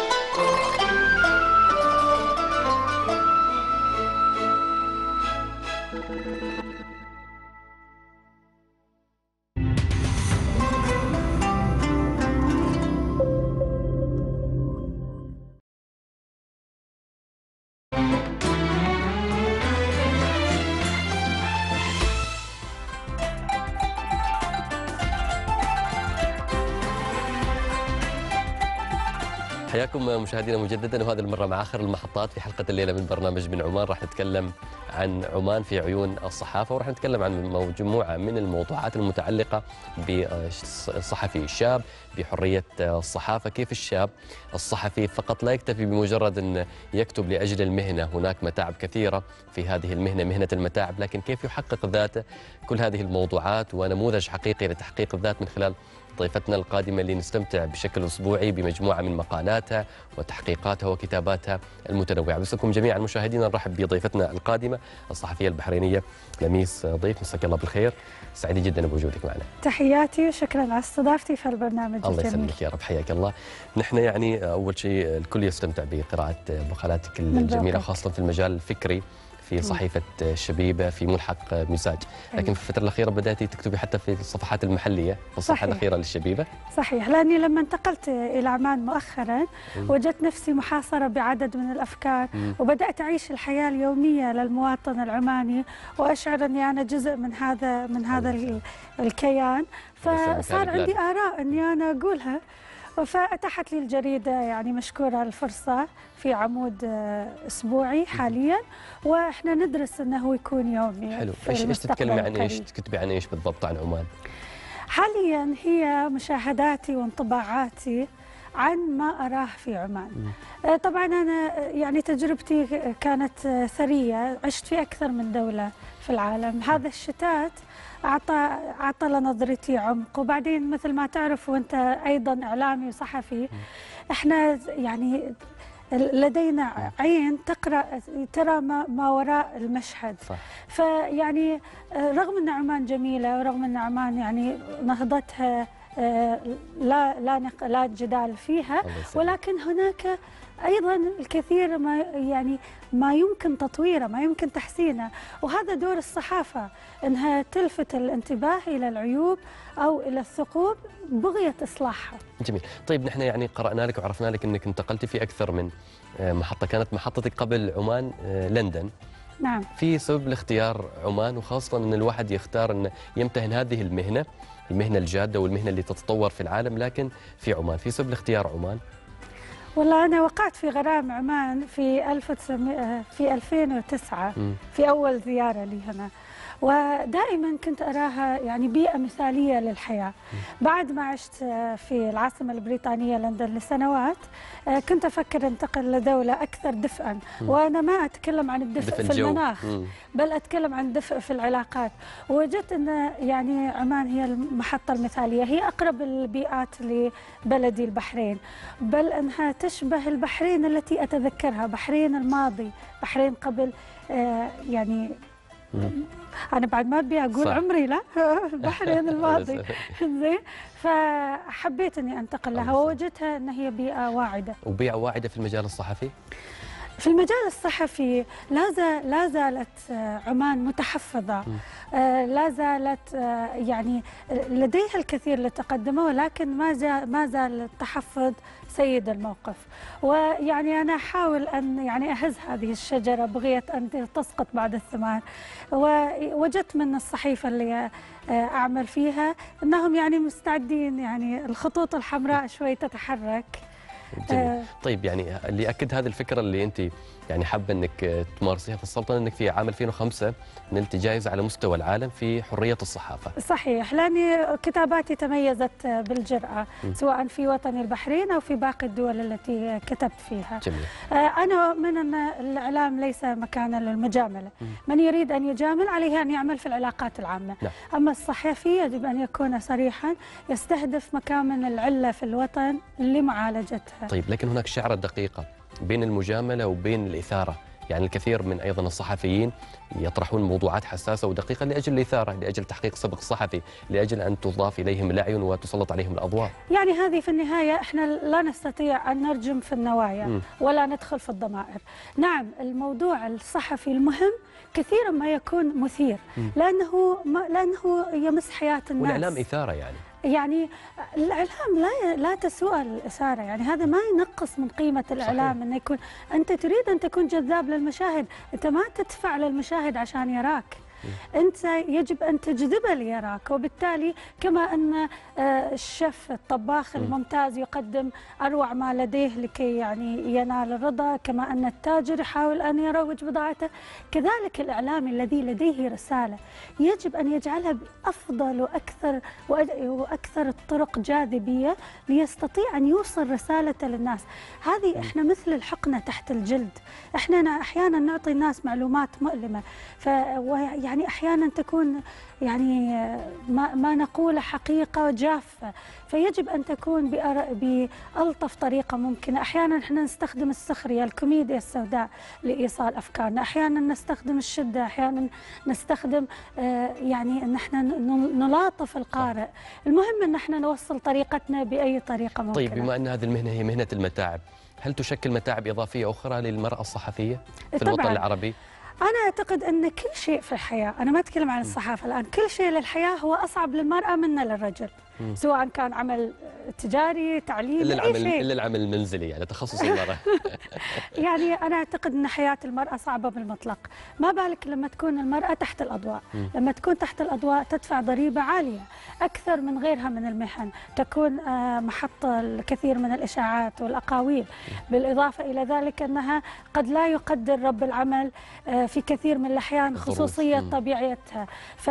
حياكم مشاهدينا مجددا، وهذه المرة مع آخر المحطات في حلقة الليلة من برنامج من عمان. راح نتكلم عن عمان في عيون الصحافة، وراح نتكلم عن مجموعة من الموضوعات المتعلقة بالصحفي الشاب، بحرية الصحافة، كيف الشاب الصحفي فقط لا يكتفي بمجرد أن يكتب لأجل المهنة. هناك متاعب كثيرة في هذه المهنة، مهنة المتاعب، لكن كيف يحقق ذاته. كل هذه الموضوعات ونموذج حقيقي لتحقيق الذات من خلال ضيفتنا القادمة اللي نستمتع بشكل أسبوعي بمجموعة من مقالاتها وتحقيقاتها وكتاباتها المتنوعة. بس لكم جميعا مشاهدينا نرحب بضيفتنا القادمة الصحفية البحرينية لميس ضيف. مساك الله بالخير، سعيد جدا بوجودك معنا. تحياتي وشكرا على استضافتي في البرنامج. الله يسلمك يا رب، حياك الله. نحن يعني أول شيء الكل يستمتع بقراءة مقالاتك الجميلة، خاصة في المجال الفكري في صحيفة الشبيبة في ملحق مزاج، لكن في الفترة الأخيرة بدأتي تكتبي حتى في الصفحات المحلية في الصفحة الأخيرة للشبيبة. صحيح، لأني لما انتقلت إلى عمان مؤخرا م. وجدت نفسي محاصرة بعدد من الأفكار م. وبدأت أعيش الحياة اليومية للمواطن العماني، وأشعر أني أنا جزء من هذا من هذا الكيان، فصار عندي آراء أني أنا أقولها، فأتاحت لي الجريدة يعني مشكورة الفرصة في عمود أسبوعي حاليا، وإحنا ندرس أنه يكون يومي. حلو. إيش إيش تتكلمي عن إيش تكتبي عن إيش بالضبط عن عمان؟ حاليا هي مشاهداتي وانطباعاتي عن ما أراه في عمان. م. طبعا أنا يعني تجربتي كانت ثرية، عشت في أكثر من دولة في العالم. هذا الشتات أعطى أعطى لنظرتي عمق، وبعدين مثل ما تعرف وأنت أيضا إعلامي وصحفي، إحنا يعني لدينا عين تقرأ ترى ما, ما وراء المشهد. صح. فيعني رغم أن عمان جميلة، ورغم أن عمان يعني نهضتها لا لا لا جدال فيها، ولكن هناك أيضا الكثير ما يعني ما يمكن تطويره، ما يمكن تحسينه، وهذا دور الصحافة، أنها تلفت الانتباه إلى العيوب أو إلى الثقوب بغية إصلاحها. جميل. طيب نحن يعني قرأنا لك وعرفنا لك أنك انتقلتي في أكثر من محطة، كانت محطتك قبل عمان لندن. نعم. في سبب لاختيار عمان، وخاصة أن الواحد يختار أن يمتهن هذه المهنة، المهنة الجادة والمهنة اللي تتطور في العالم، لكن في عمان، في سبب لاختيار عمان؟ والله أنا وقعت في غرام عمان في ألف وتسعمائة في ألفين وتسعة م. في أول زيارة لي هنا، ودائما كنت أراها يعني بيئة مثالية للحياة. بعد ما عشت في العاصمة البريطانية لندن لسنوات كنت أفكر أنتقل لدولة أكثر دفئا، وأنا ما أتكلم عن الدفء في المناخ بل أتكلم عن الدفء في العلاقات. ووجدت أن يعني عمان هي المحطة المثالية، هي أقرب البيئات لبلدي البحرين، بل أنها تشبه البحرين التي أتذكرها، بحرين الماضي، بحرين قبل آه يعني أنا بعد ما أبي أقول صح. عمري لا البحرين الماضي زين، فحبيت إني أنتقل لها ووجدتها أن هي بيئة واعدة. وبيئة واعدة في المجال الصحفي؟ في المجال الصحفي لا زال لا زالت عمان متحفظة، لا زالت يعني لديها الكثير لتقدمه، ولكن ما زال ما زال التحفظ سيد الموقف. ويعني أنا أحاول أن يعني أهز هذه الشجرة بغية أن تسقط بعد الثمار. ووجدت من الصحيفة اللي أعمل فيها أنهم يعني مستعدين، يعني الخطوط الحمراء شوي تتحرك. جميل. طيب يعني اللي أكد هذه الفكرة اللي أنت يعني حابة أنك تمارسيها في السلطنة، أنك في عام ألفين وخمسة نلتي جائزة على مستوى العالم في حرية الصحافة. صحيح، لأني كتاباتي تميزت بالجرأة م. سواء في وطني البحرين أو في باقي الدول التي كتبت فيها. جميل. أنا أؤمن أن الإعلام ليس مكانا للمجاملة، م. من يريد أن يجامل عليه أن يعمل في العلاقات العامة. نعم. أما الصحفي يجب أن يكون صريحا، يستهدف مكامن العلة في الوطن لمعالجتها. طيب لكن هناك شعرة دقيقة بين المجاملة وبين الإثارة، يعني الكثير من أيضا الصحفيين يطرحون موضوعات حساسة ودقيقة لأجل الإثارة، لأجل تحقيق سبق صحفي، لأجل أن تضاف إليهم الأعين وتسلط عليهم الأضواء. يعني هذه في النهاية إحنا لا نستطيع أن نرجم في النوايا م. ولا ندخل في الضمائر. نعم الموضوع الصحفي المهم كثيرا ما يكون مثير م. لأنه لأنه يمس حياة الناس، والإعلام إثارة يعني يعني الإعلام لا لا تسوء الإثارة، يعني هذا ما ينقص من قيمة الإعلام. أنه يكون أنت تريد أن تكون جذاب للمشاهد، أنت ما تدفع للمشاهد عشان يراك، أنت يجب أن تجذبه ليراك. وبالتالي كما أن الشيف الطباخ الممتاز يقدم أروع ما لديه لكي يعني ينال الرضا، كما أن التاجر يحاول أن يروج بضاعته، كذلك الإعلامي الذي لديه رسالة يجب أن يجعلها بأفضل وأكثر وأكثر الطرق جاذبية ليستطيع أن يوصل رسالته للناس. هذه إحنا مثل الحقنة تحت الجلد، إحنا أحيانا نعطي الناس معلومات مؤلمة، ف يعني أحيانا تكون يعني ما, ما نقول حقيقة جافة، فيجب أن تكون بألطف طريقة ممكنة. أحيانا احنا نستخدم السخرية، الكوميديا السوداء لإيصال أفكارنا، أحيانا نستخدم الشدة، أحيانا نستخدم يعني أن احنا نلاطف القارئ. المهم أن احنا نوصل طريقتنا بأي طريقة ممكنة. طيب بما أن هذه المهنة هي مهنة المتاعب، هل تشكل متاعب إضافية أخرى للمرأة الصحفية في طبعاً. الوطن العربي؟ أنا أعتقد أن كل شيء في الحياة، أنا ما أتكلم عن الصحافة الآن، كل شيء للحياة هو أصعب للمرأة منه للرجل، م. سواء كان عمل تجاري، تعليم، إلا العمل أي شيء. إلا العمل المنزلي يعني تخصص المرأة. يعني أنا أعتقد أن حياة المرأة صعبة بالمطلق، ما بالك لما تكون المرأة تحت الأضواء. م. لما تكون تحت الأضواء تدفع ضريبة عالية أكثر من غيرها من المهن، تكون محط الكثير من الإشاعات والأقاويل، بالإضافة إلى ذلك أنها قد لا يقدر رب العمل في كثير من الأحيان خصوصية م. طبيعتها،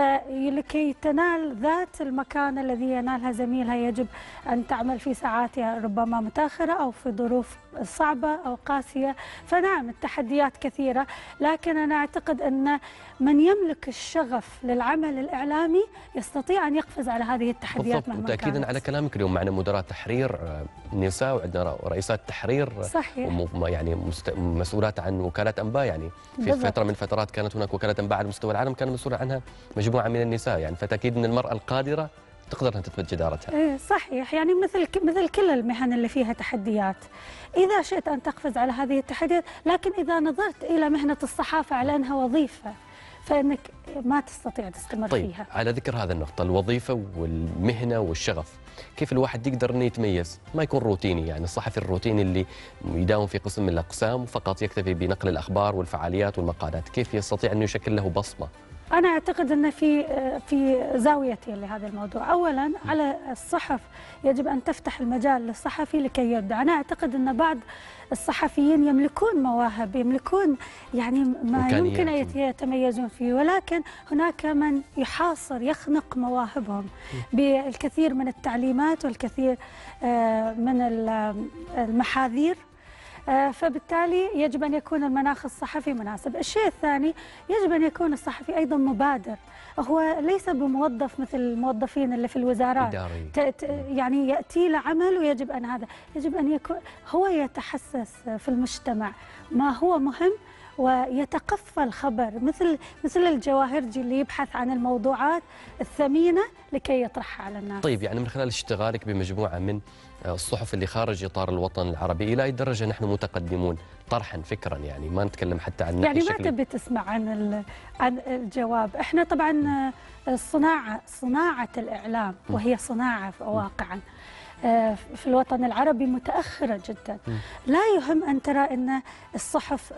فلكي تنال ذات المكان الذي ينالها زميلها يجب أن تعمل في ساعاتها ربما متأخرة أو في ظروف صعبة أو قاسية. فنعم التحديات كثيرة، لكن أنا أعتقد أن من يملك الشغف للعمل الإعلامي يستطيع أن يقفز على هذه التحديات مهما كانت. وتأكيدا على كلامك اليوم معنا مدراء تحرير نساء، وعندنا رئيسات تحرير صحيح. يعني مسؤولات عن وكالات أنباء، يعني في بالضبط. فترة من فترات كانت هناك وكالة أنباء على مستوى العالم كان مسؤول عنها مجموعة من النساء، يعني فتأكيد أن المرأة القادرة تقدر أن تثبت جدارتها. إيه صحيح، يعني مثل مثل كل المهن اللي فيها تحديات، إذا شئت أن تقفز على هذه التحديات، لكن إذا نظرت إلى مهنة الصحافة على أنها وظيفة فإنك ما تستطيع تستمر طيب فيها. على ذكر هذا النقطة، الوظيفة والمهنة والشغف، كيف الواحد يقدر أنه يتميز؟ ما يكون روتيني، يعني الصحفي الروتيني اللي يداوم في قسم من الأقسام وفقط يكتفي بنقل الأخبار والفعاليات والمقالات، كيف يستطيع أنه يشكل له بصمة؟ أنا أعتقد أن في في زاويتين لهذا الموضوع. أولا على الصحف يجب أن تفتح المجال للصحفي لكي يبدع. أنا أعتقد أن بعض الصحفيين يملكون مواهب، يملكون يعني ما يمكن أن يتميزون فيه، ولكن هناك من يحاصر يخنق مواهبهم بالكثير من التعليمات والكثير من المحاذير. فبالتالي يجب أن يكون المناخ الصحفي مناسب. الشيء الثاني يجب أن يكون الصحفي أيضا مبادر، هو ليس بموظف مثل الموظفين اللي في الوزارات يعني يأتي لعمل ويجب أن هذا يجب أن يكون هو يتحسس في المجتمع ما هو مهم ويتقفى الخبر، مثل مثل الجواهرجي اللي يبحث عن الموضوعات الثمينة لكي يطرحها على الناس. طيب يعني من خلال اشتغالك بمجموعة من الصحف اللي خارج إطار الوطن العربي، إلى أي درجة نحن متقدمون طرحا فكرا؟ يعني ما نتكلم حتى عن يعني ما تبي تسمع عن عن الجواب. احنا طبعا الصناعة صناعة الإعلام وهي صناعة واقعا في الوطن العربي متأخرة جدا. لا يهم أن ترى أن الصحف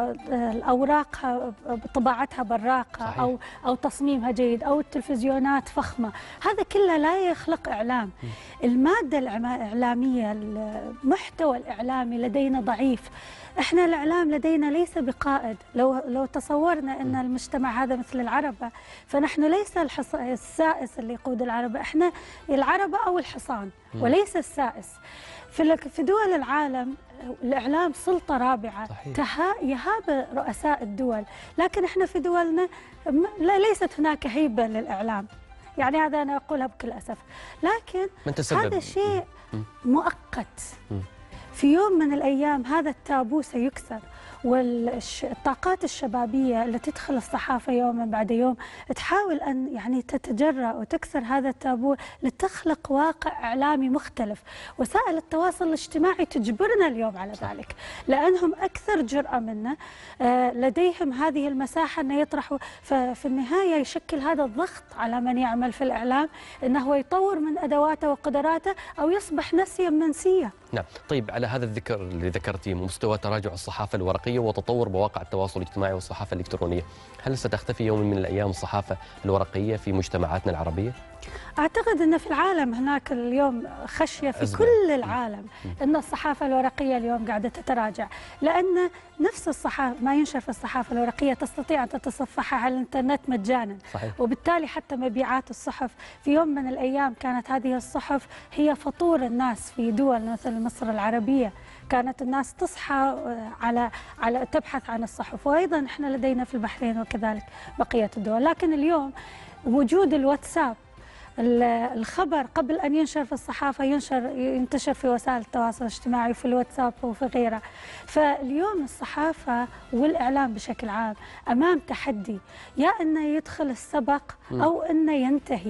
الأوراق طباعتها براقة أو أو تصميمها جيد أو التلفزيونات فخمة، هذا كله لا يخلق إعلام. المادة الإعلامية، المحتوى الإعلامي لدينا ضعيف. احنا الاعلام لدينا ليس بقائد. لو لو تصورنا ان المجتمع هذا مثل العربه، فنحن ليس السائس اللي يقود العربه، احنا العربه او الحصان وليس السائس. في في دول العالم الاعلام سلطه رابعه يهاب رؤساء الدول، لكن احنا في دولنا ليست هناك هيبه للاعلام. يعني هذا انا اقولها بكل اسف، لكن هذا شيء مؤقت. في يوم من الأيام هذا التابو سيكسر، والطاقات الشبابية التي تدخل الصحافة يوما بعد يوم تحاول أن يعني تتجرأ وتكسر هذا التابو لتخلق واقع إعلامي مختلف. وسائل التواصل الاجتماعي تجبرنا اليوم على ذلك، لأنهم أكثر جرأة منا، لديهم هذه المساحة أن يطرحوا. ففي النهاية يشكل هذا الضغط على من يعمل في الإعلام أنه يطور من أدواته وقدراته أو يصبح نسيا منسيا. نعم. طيب على هذا الذكر اللي ذكرتيه، مستوى تراجع الصحافة الورقية وتطور مواقع التواصل الاجتماعي والصحافة الإلكترونية، هل ستختفي يوم من الأيام الصحافة الورقية في مجتمعاتنا العربية؟ أعتقد أن في العالم هناك اليوم خشية في أزمة. كل العالم أن الصحافة الورقية اليوم قاعدة تتراجع، لأن نفس الصحافة ما ينشر في الصحافة الورقية تستطيع أن تتصفحها على الإنترنت مجانا. صحيح. وبالتالي حتى مبيعات الصحف في يوم من الأيام كانت هذه الصحف هي فطور الناس في دول مثل مصر العربية، كانت الناس تصحى على على تبحث عن الصحف، وأيضا احنا لدينا في البحرين وكذلك بقية الدول. لكن اليوم وجود الواتساب، الخبر قبل أن ينشر في الصحافة ينشر ينتشر في وسائل التواصل الاجتماعي وفي الواتساب وفي غيرها. فاليوم الصحافة والإعلام بشكل عام أمام تحدي، يا أنه يدخل السبق أو أنه ينتهي.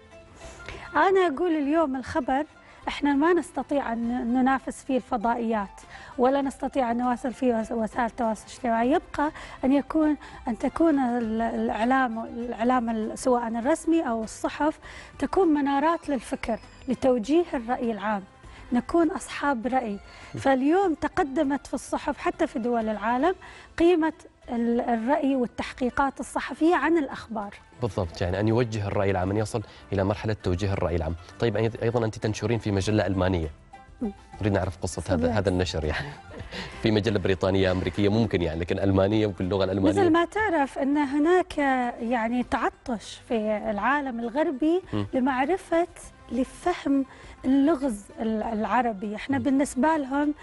أنا أقول اليوم الخبر احنا ما نستطيع ان ننافس فيه الفضائيات ولا نستطيع ان نواصل فيه وسائل التواصل الاجتماعي. يبقى ان يكون ان تكون الاعلام الاعلام سواء الرسمي او الصحف تكون منارات للفكر لتوجيه الراي العام، نكون اصحاب راي. فاليوم تقدمت في الصحف حتى في دول العالم قيمه الرأي والتحقيقات الصحفية عن الأخبار. بالضبط، يعني أن يوجه الرأي العام، أن يصل إلى مرحلة توجيه الرأي العام. طيب أيضا أنت تنشرين في مجلة ألمانية، نريد نعرف قصة هذا هذا النشر. يعني في مجلة بريطانية أمريكية ممكن يعني، لكن ألمانية وباللغة الألمانية. مثل ما تعرف أن هناك يعني تعطش في العالم الغربي م. لمعرفة لفهم اللغز العربي. احنا بالنسبة لهم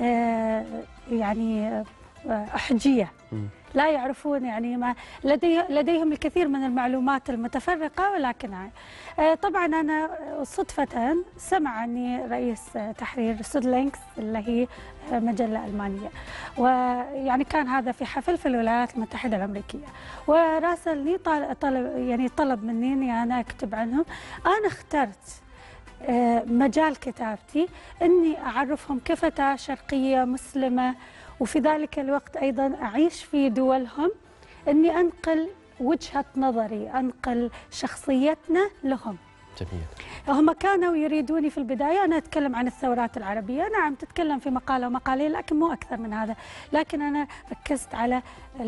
يعني أحجية، لا يعرفون يعني ما لدي لديهم الكثير من المعلومات المتفرقة. ولكن طبعا أنا صدفة سمع عني رئيس تحرير سودلينكس اللي هي مجلة ألمانية، ويعني كان هذا في حفل في الولايات المتحدة الأمريكية، وراسلني طلب يعني طلب مني إني أنا أكتب عنهم. أنا اخترت مجال كتابتي إني أعرفهم كفتاة شرقية مسلمة، وفي ذلك الوقت أيضا أعيش في دولهم، أني أنقل وجهة نظري، أنقل شخصيتنا لهم. جميل. هم كانوا يريدوني في البداية أنا أتكلم عن الثورات العربية، نعم تتكلم في مقالة ومقالين لكن مو أكثر من هذا، لكن أنا ركزت على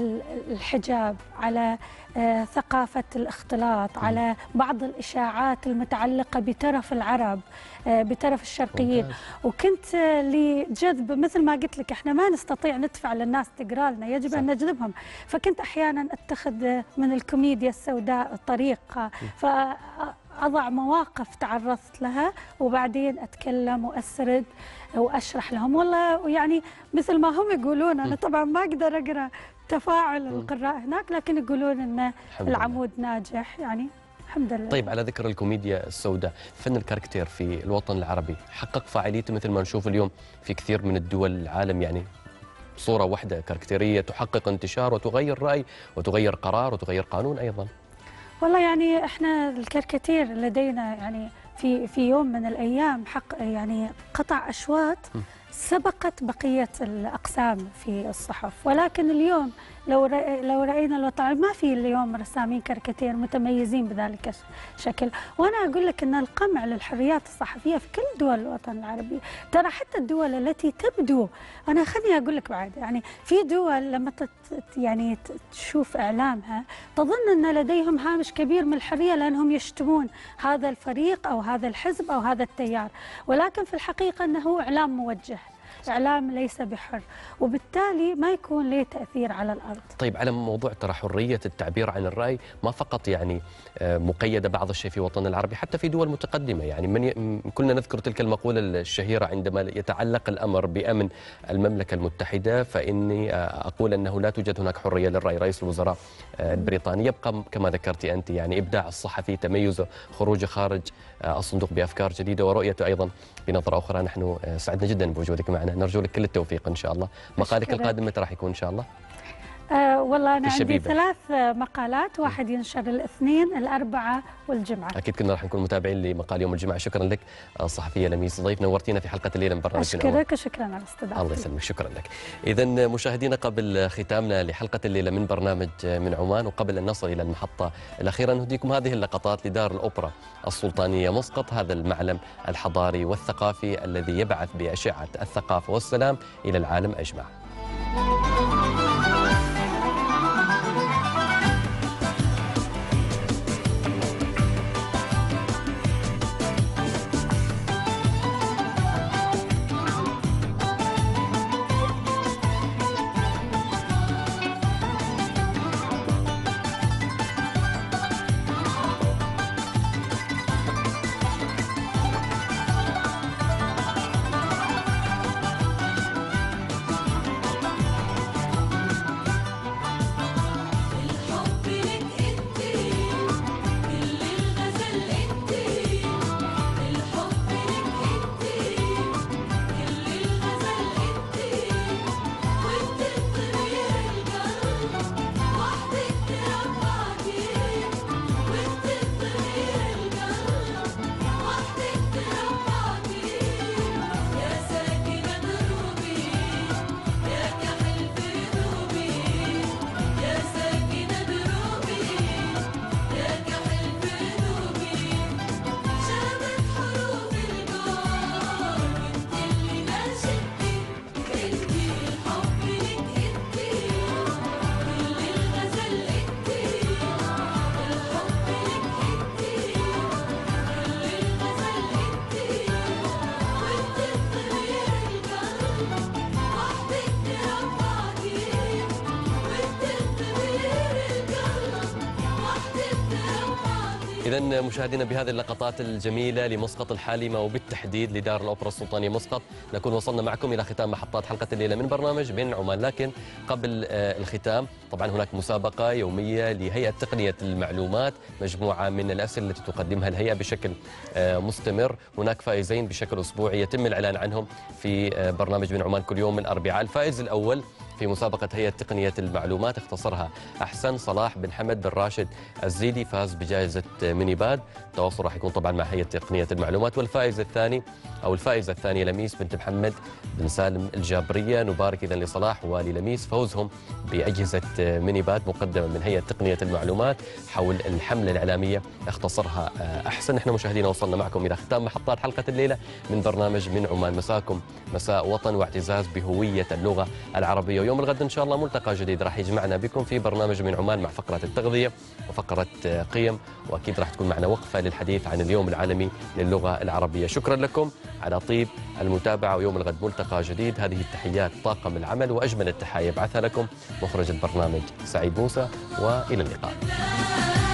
الحجاب، على آه ثقافة الاختلاط، م. على بعض الإشاعات المتعلقة بترف العرب، آه بترف الشرقيين، ممتاز. وكنت آه لجذب مثل ما قلت لك احنا ما نستطيع ندفع للناس تقرا لنا، يجب صح. أن نجذبهم، فكنت أحيانا أتخذ من الكوميديا السوداء طريقة، ف أضع مواقف تعرضت لها وبعدين أتكلم وأسرد وأشرح لهم. والله يعني مثل ما هم يقولون، أنا طبعا ما أقدر أقرأ تفاعل القراء هناك، لكن يقولون أن العمود ناجح يعني الحمد لله. طيب على ذكر الكوميديا السوداء، فن الكاركتير في الوطن العربي حقق فاعليته مثل ما نشوف اليوم في كثير من الدول العالم، يعني صورة واحدة كاركتيرية تحقق انتشار وتغير رأي وتغير قرار وتغير قانون أيضا؟ والله يعني احنا الكاريكاتير لدينا يعني في في يوم من الايام حق يعني قطع اشواط سبقت بقيه الاقسام في الصحف، ولكن اليوم لو لو راينا الوطن ما في اليوم رسامين كاريكاتير متميزين بذلك الشكل، وانا اقول لك ان القمع للحريات الصحفيه في كل دول الوطن العربي، ترى حتى الدول التي تبدو، انا خليني اقول لك بعد يعني في دول لما يعني تشوف اعلامها تظن ان لديهم هامش كبير من الحريه لانهم يشتمون هذا الفريق او هذا الحزب او هذا التيار، ولكن في الحقيقه انه اعلام موجه، إعلام ليس بحر، وبالتالي ما يكون له تأثير على الأرض. طيب على موضوع ترى حرية التعبير عن الرأي ما فقط يعني مقيدة بعض الشيء في وطننا العربي، حتى في دول متقدمة، يعني من ي... كلنا نذكر تلك المقولة الشهيرة عندما يتعلق الأمر بأمن المملكة المتحدة فإني أقول أنه لا توجد هناك حرية للرأي. رئيس الوزراء البريطاني يبقى كما ذكرتي أنت يعني إبداع الصحفي، تميزه، خروجه خارج الصندوق بأفكار جديدة ورؤيته أيضا بنظرة أخرى. نحن سعدنا جدا بوجودك معنا، نرجو لك كل التوفيق إن شاء الله. مقالك القادم متى راح يكون إن شاء الله؟ أه والله أنا عندي ثلاث مقالات، واحد ينشر الاثنين الأربعاء والجمعة. أكيد كنا راح نكون متابعين لمقال يوم الجمعة. شكرا لك الصحفية لميس ضيف، نورتينا في حلقة الليلة من برنامج أشكرك وشكرا على الاستضافة. الله يسلمك، شكرا لك. إذا مشاهدينا قبل ختامنا لحلقة الليلة من برنامج من عمان وقبل أن نصل إلى المحطة الأخيرة نهديكم هذه اللقطات لدار الأوبرا السلطانية مسقط، هذا المعلم الحضاري والثقافي الذي يبعث بأشعة الثقافة والسلام إلى العالم أجمع. إذا مشاهدينا بهذه اللقطات الجميلة لمسقط الحالمة وبالتحديد لدار الأوبرا السلطانية مسقط نكون وصلنا معكم إلى ختام محطات حلقة الليلة من برنامج من عمان. لكن قبل الختام طبعا هناك مسابقة يومية لهيئة تقنية المعلومات، مجموعة من الأسئلة التي تقدمها الهيئة بشكل مستمر. هناك فائزين بشكل أسبوعي يتم الإعلان عنهم في برنامج من عمان كل يوم من الأربعاء. الفائز الأول في مسابقة هيئة تقنية المعلومات اختصرها أحسن صلاح بن حمد بن راشد الزيدي، فاز بجائزة ميني باد. التواصل راح يكون طبعا مع هيئة تقنية المعلومات. والفائز الثاني أو الفائزة الثانية لميس بنت محمد بن سالم الجابرية. نبارك إذن لصلاح وللميس فوزهم بأجهزة ميني باد مقدمة من هيئة تقنية المعلومات حول الحملة الإعلامية اختصرها أحسن. احنا مشاهدينا وصلنا معكم إلى ختام محطات حلقة الليلة من برنامج من عمان. مساكم مساء وطن واعتزاز بهوية اللغة العربية. ويوم الغد إن شاء الله ملتقى جديد راح يجمعنا بكم في برنامج من عمان مع فقرة التغذية وفقرة قيم، وأكيد راح تكون معنا وقفة للحديث عن اليوم العالمي للغة العربية. شكرا لكم على طيب المتابعة، ويوم الغد ملتقى جديد. هذه التحيات طاقم العمل وأجمل التحايا يبعثها لكم مخرج البرنامج سعيد موسى، وإلى اللقاء.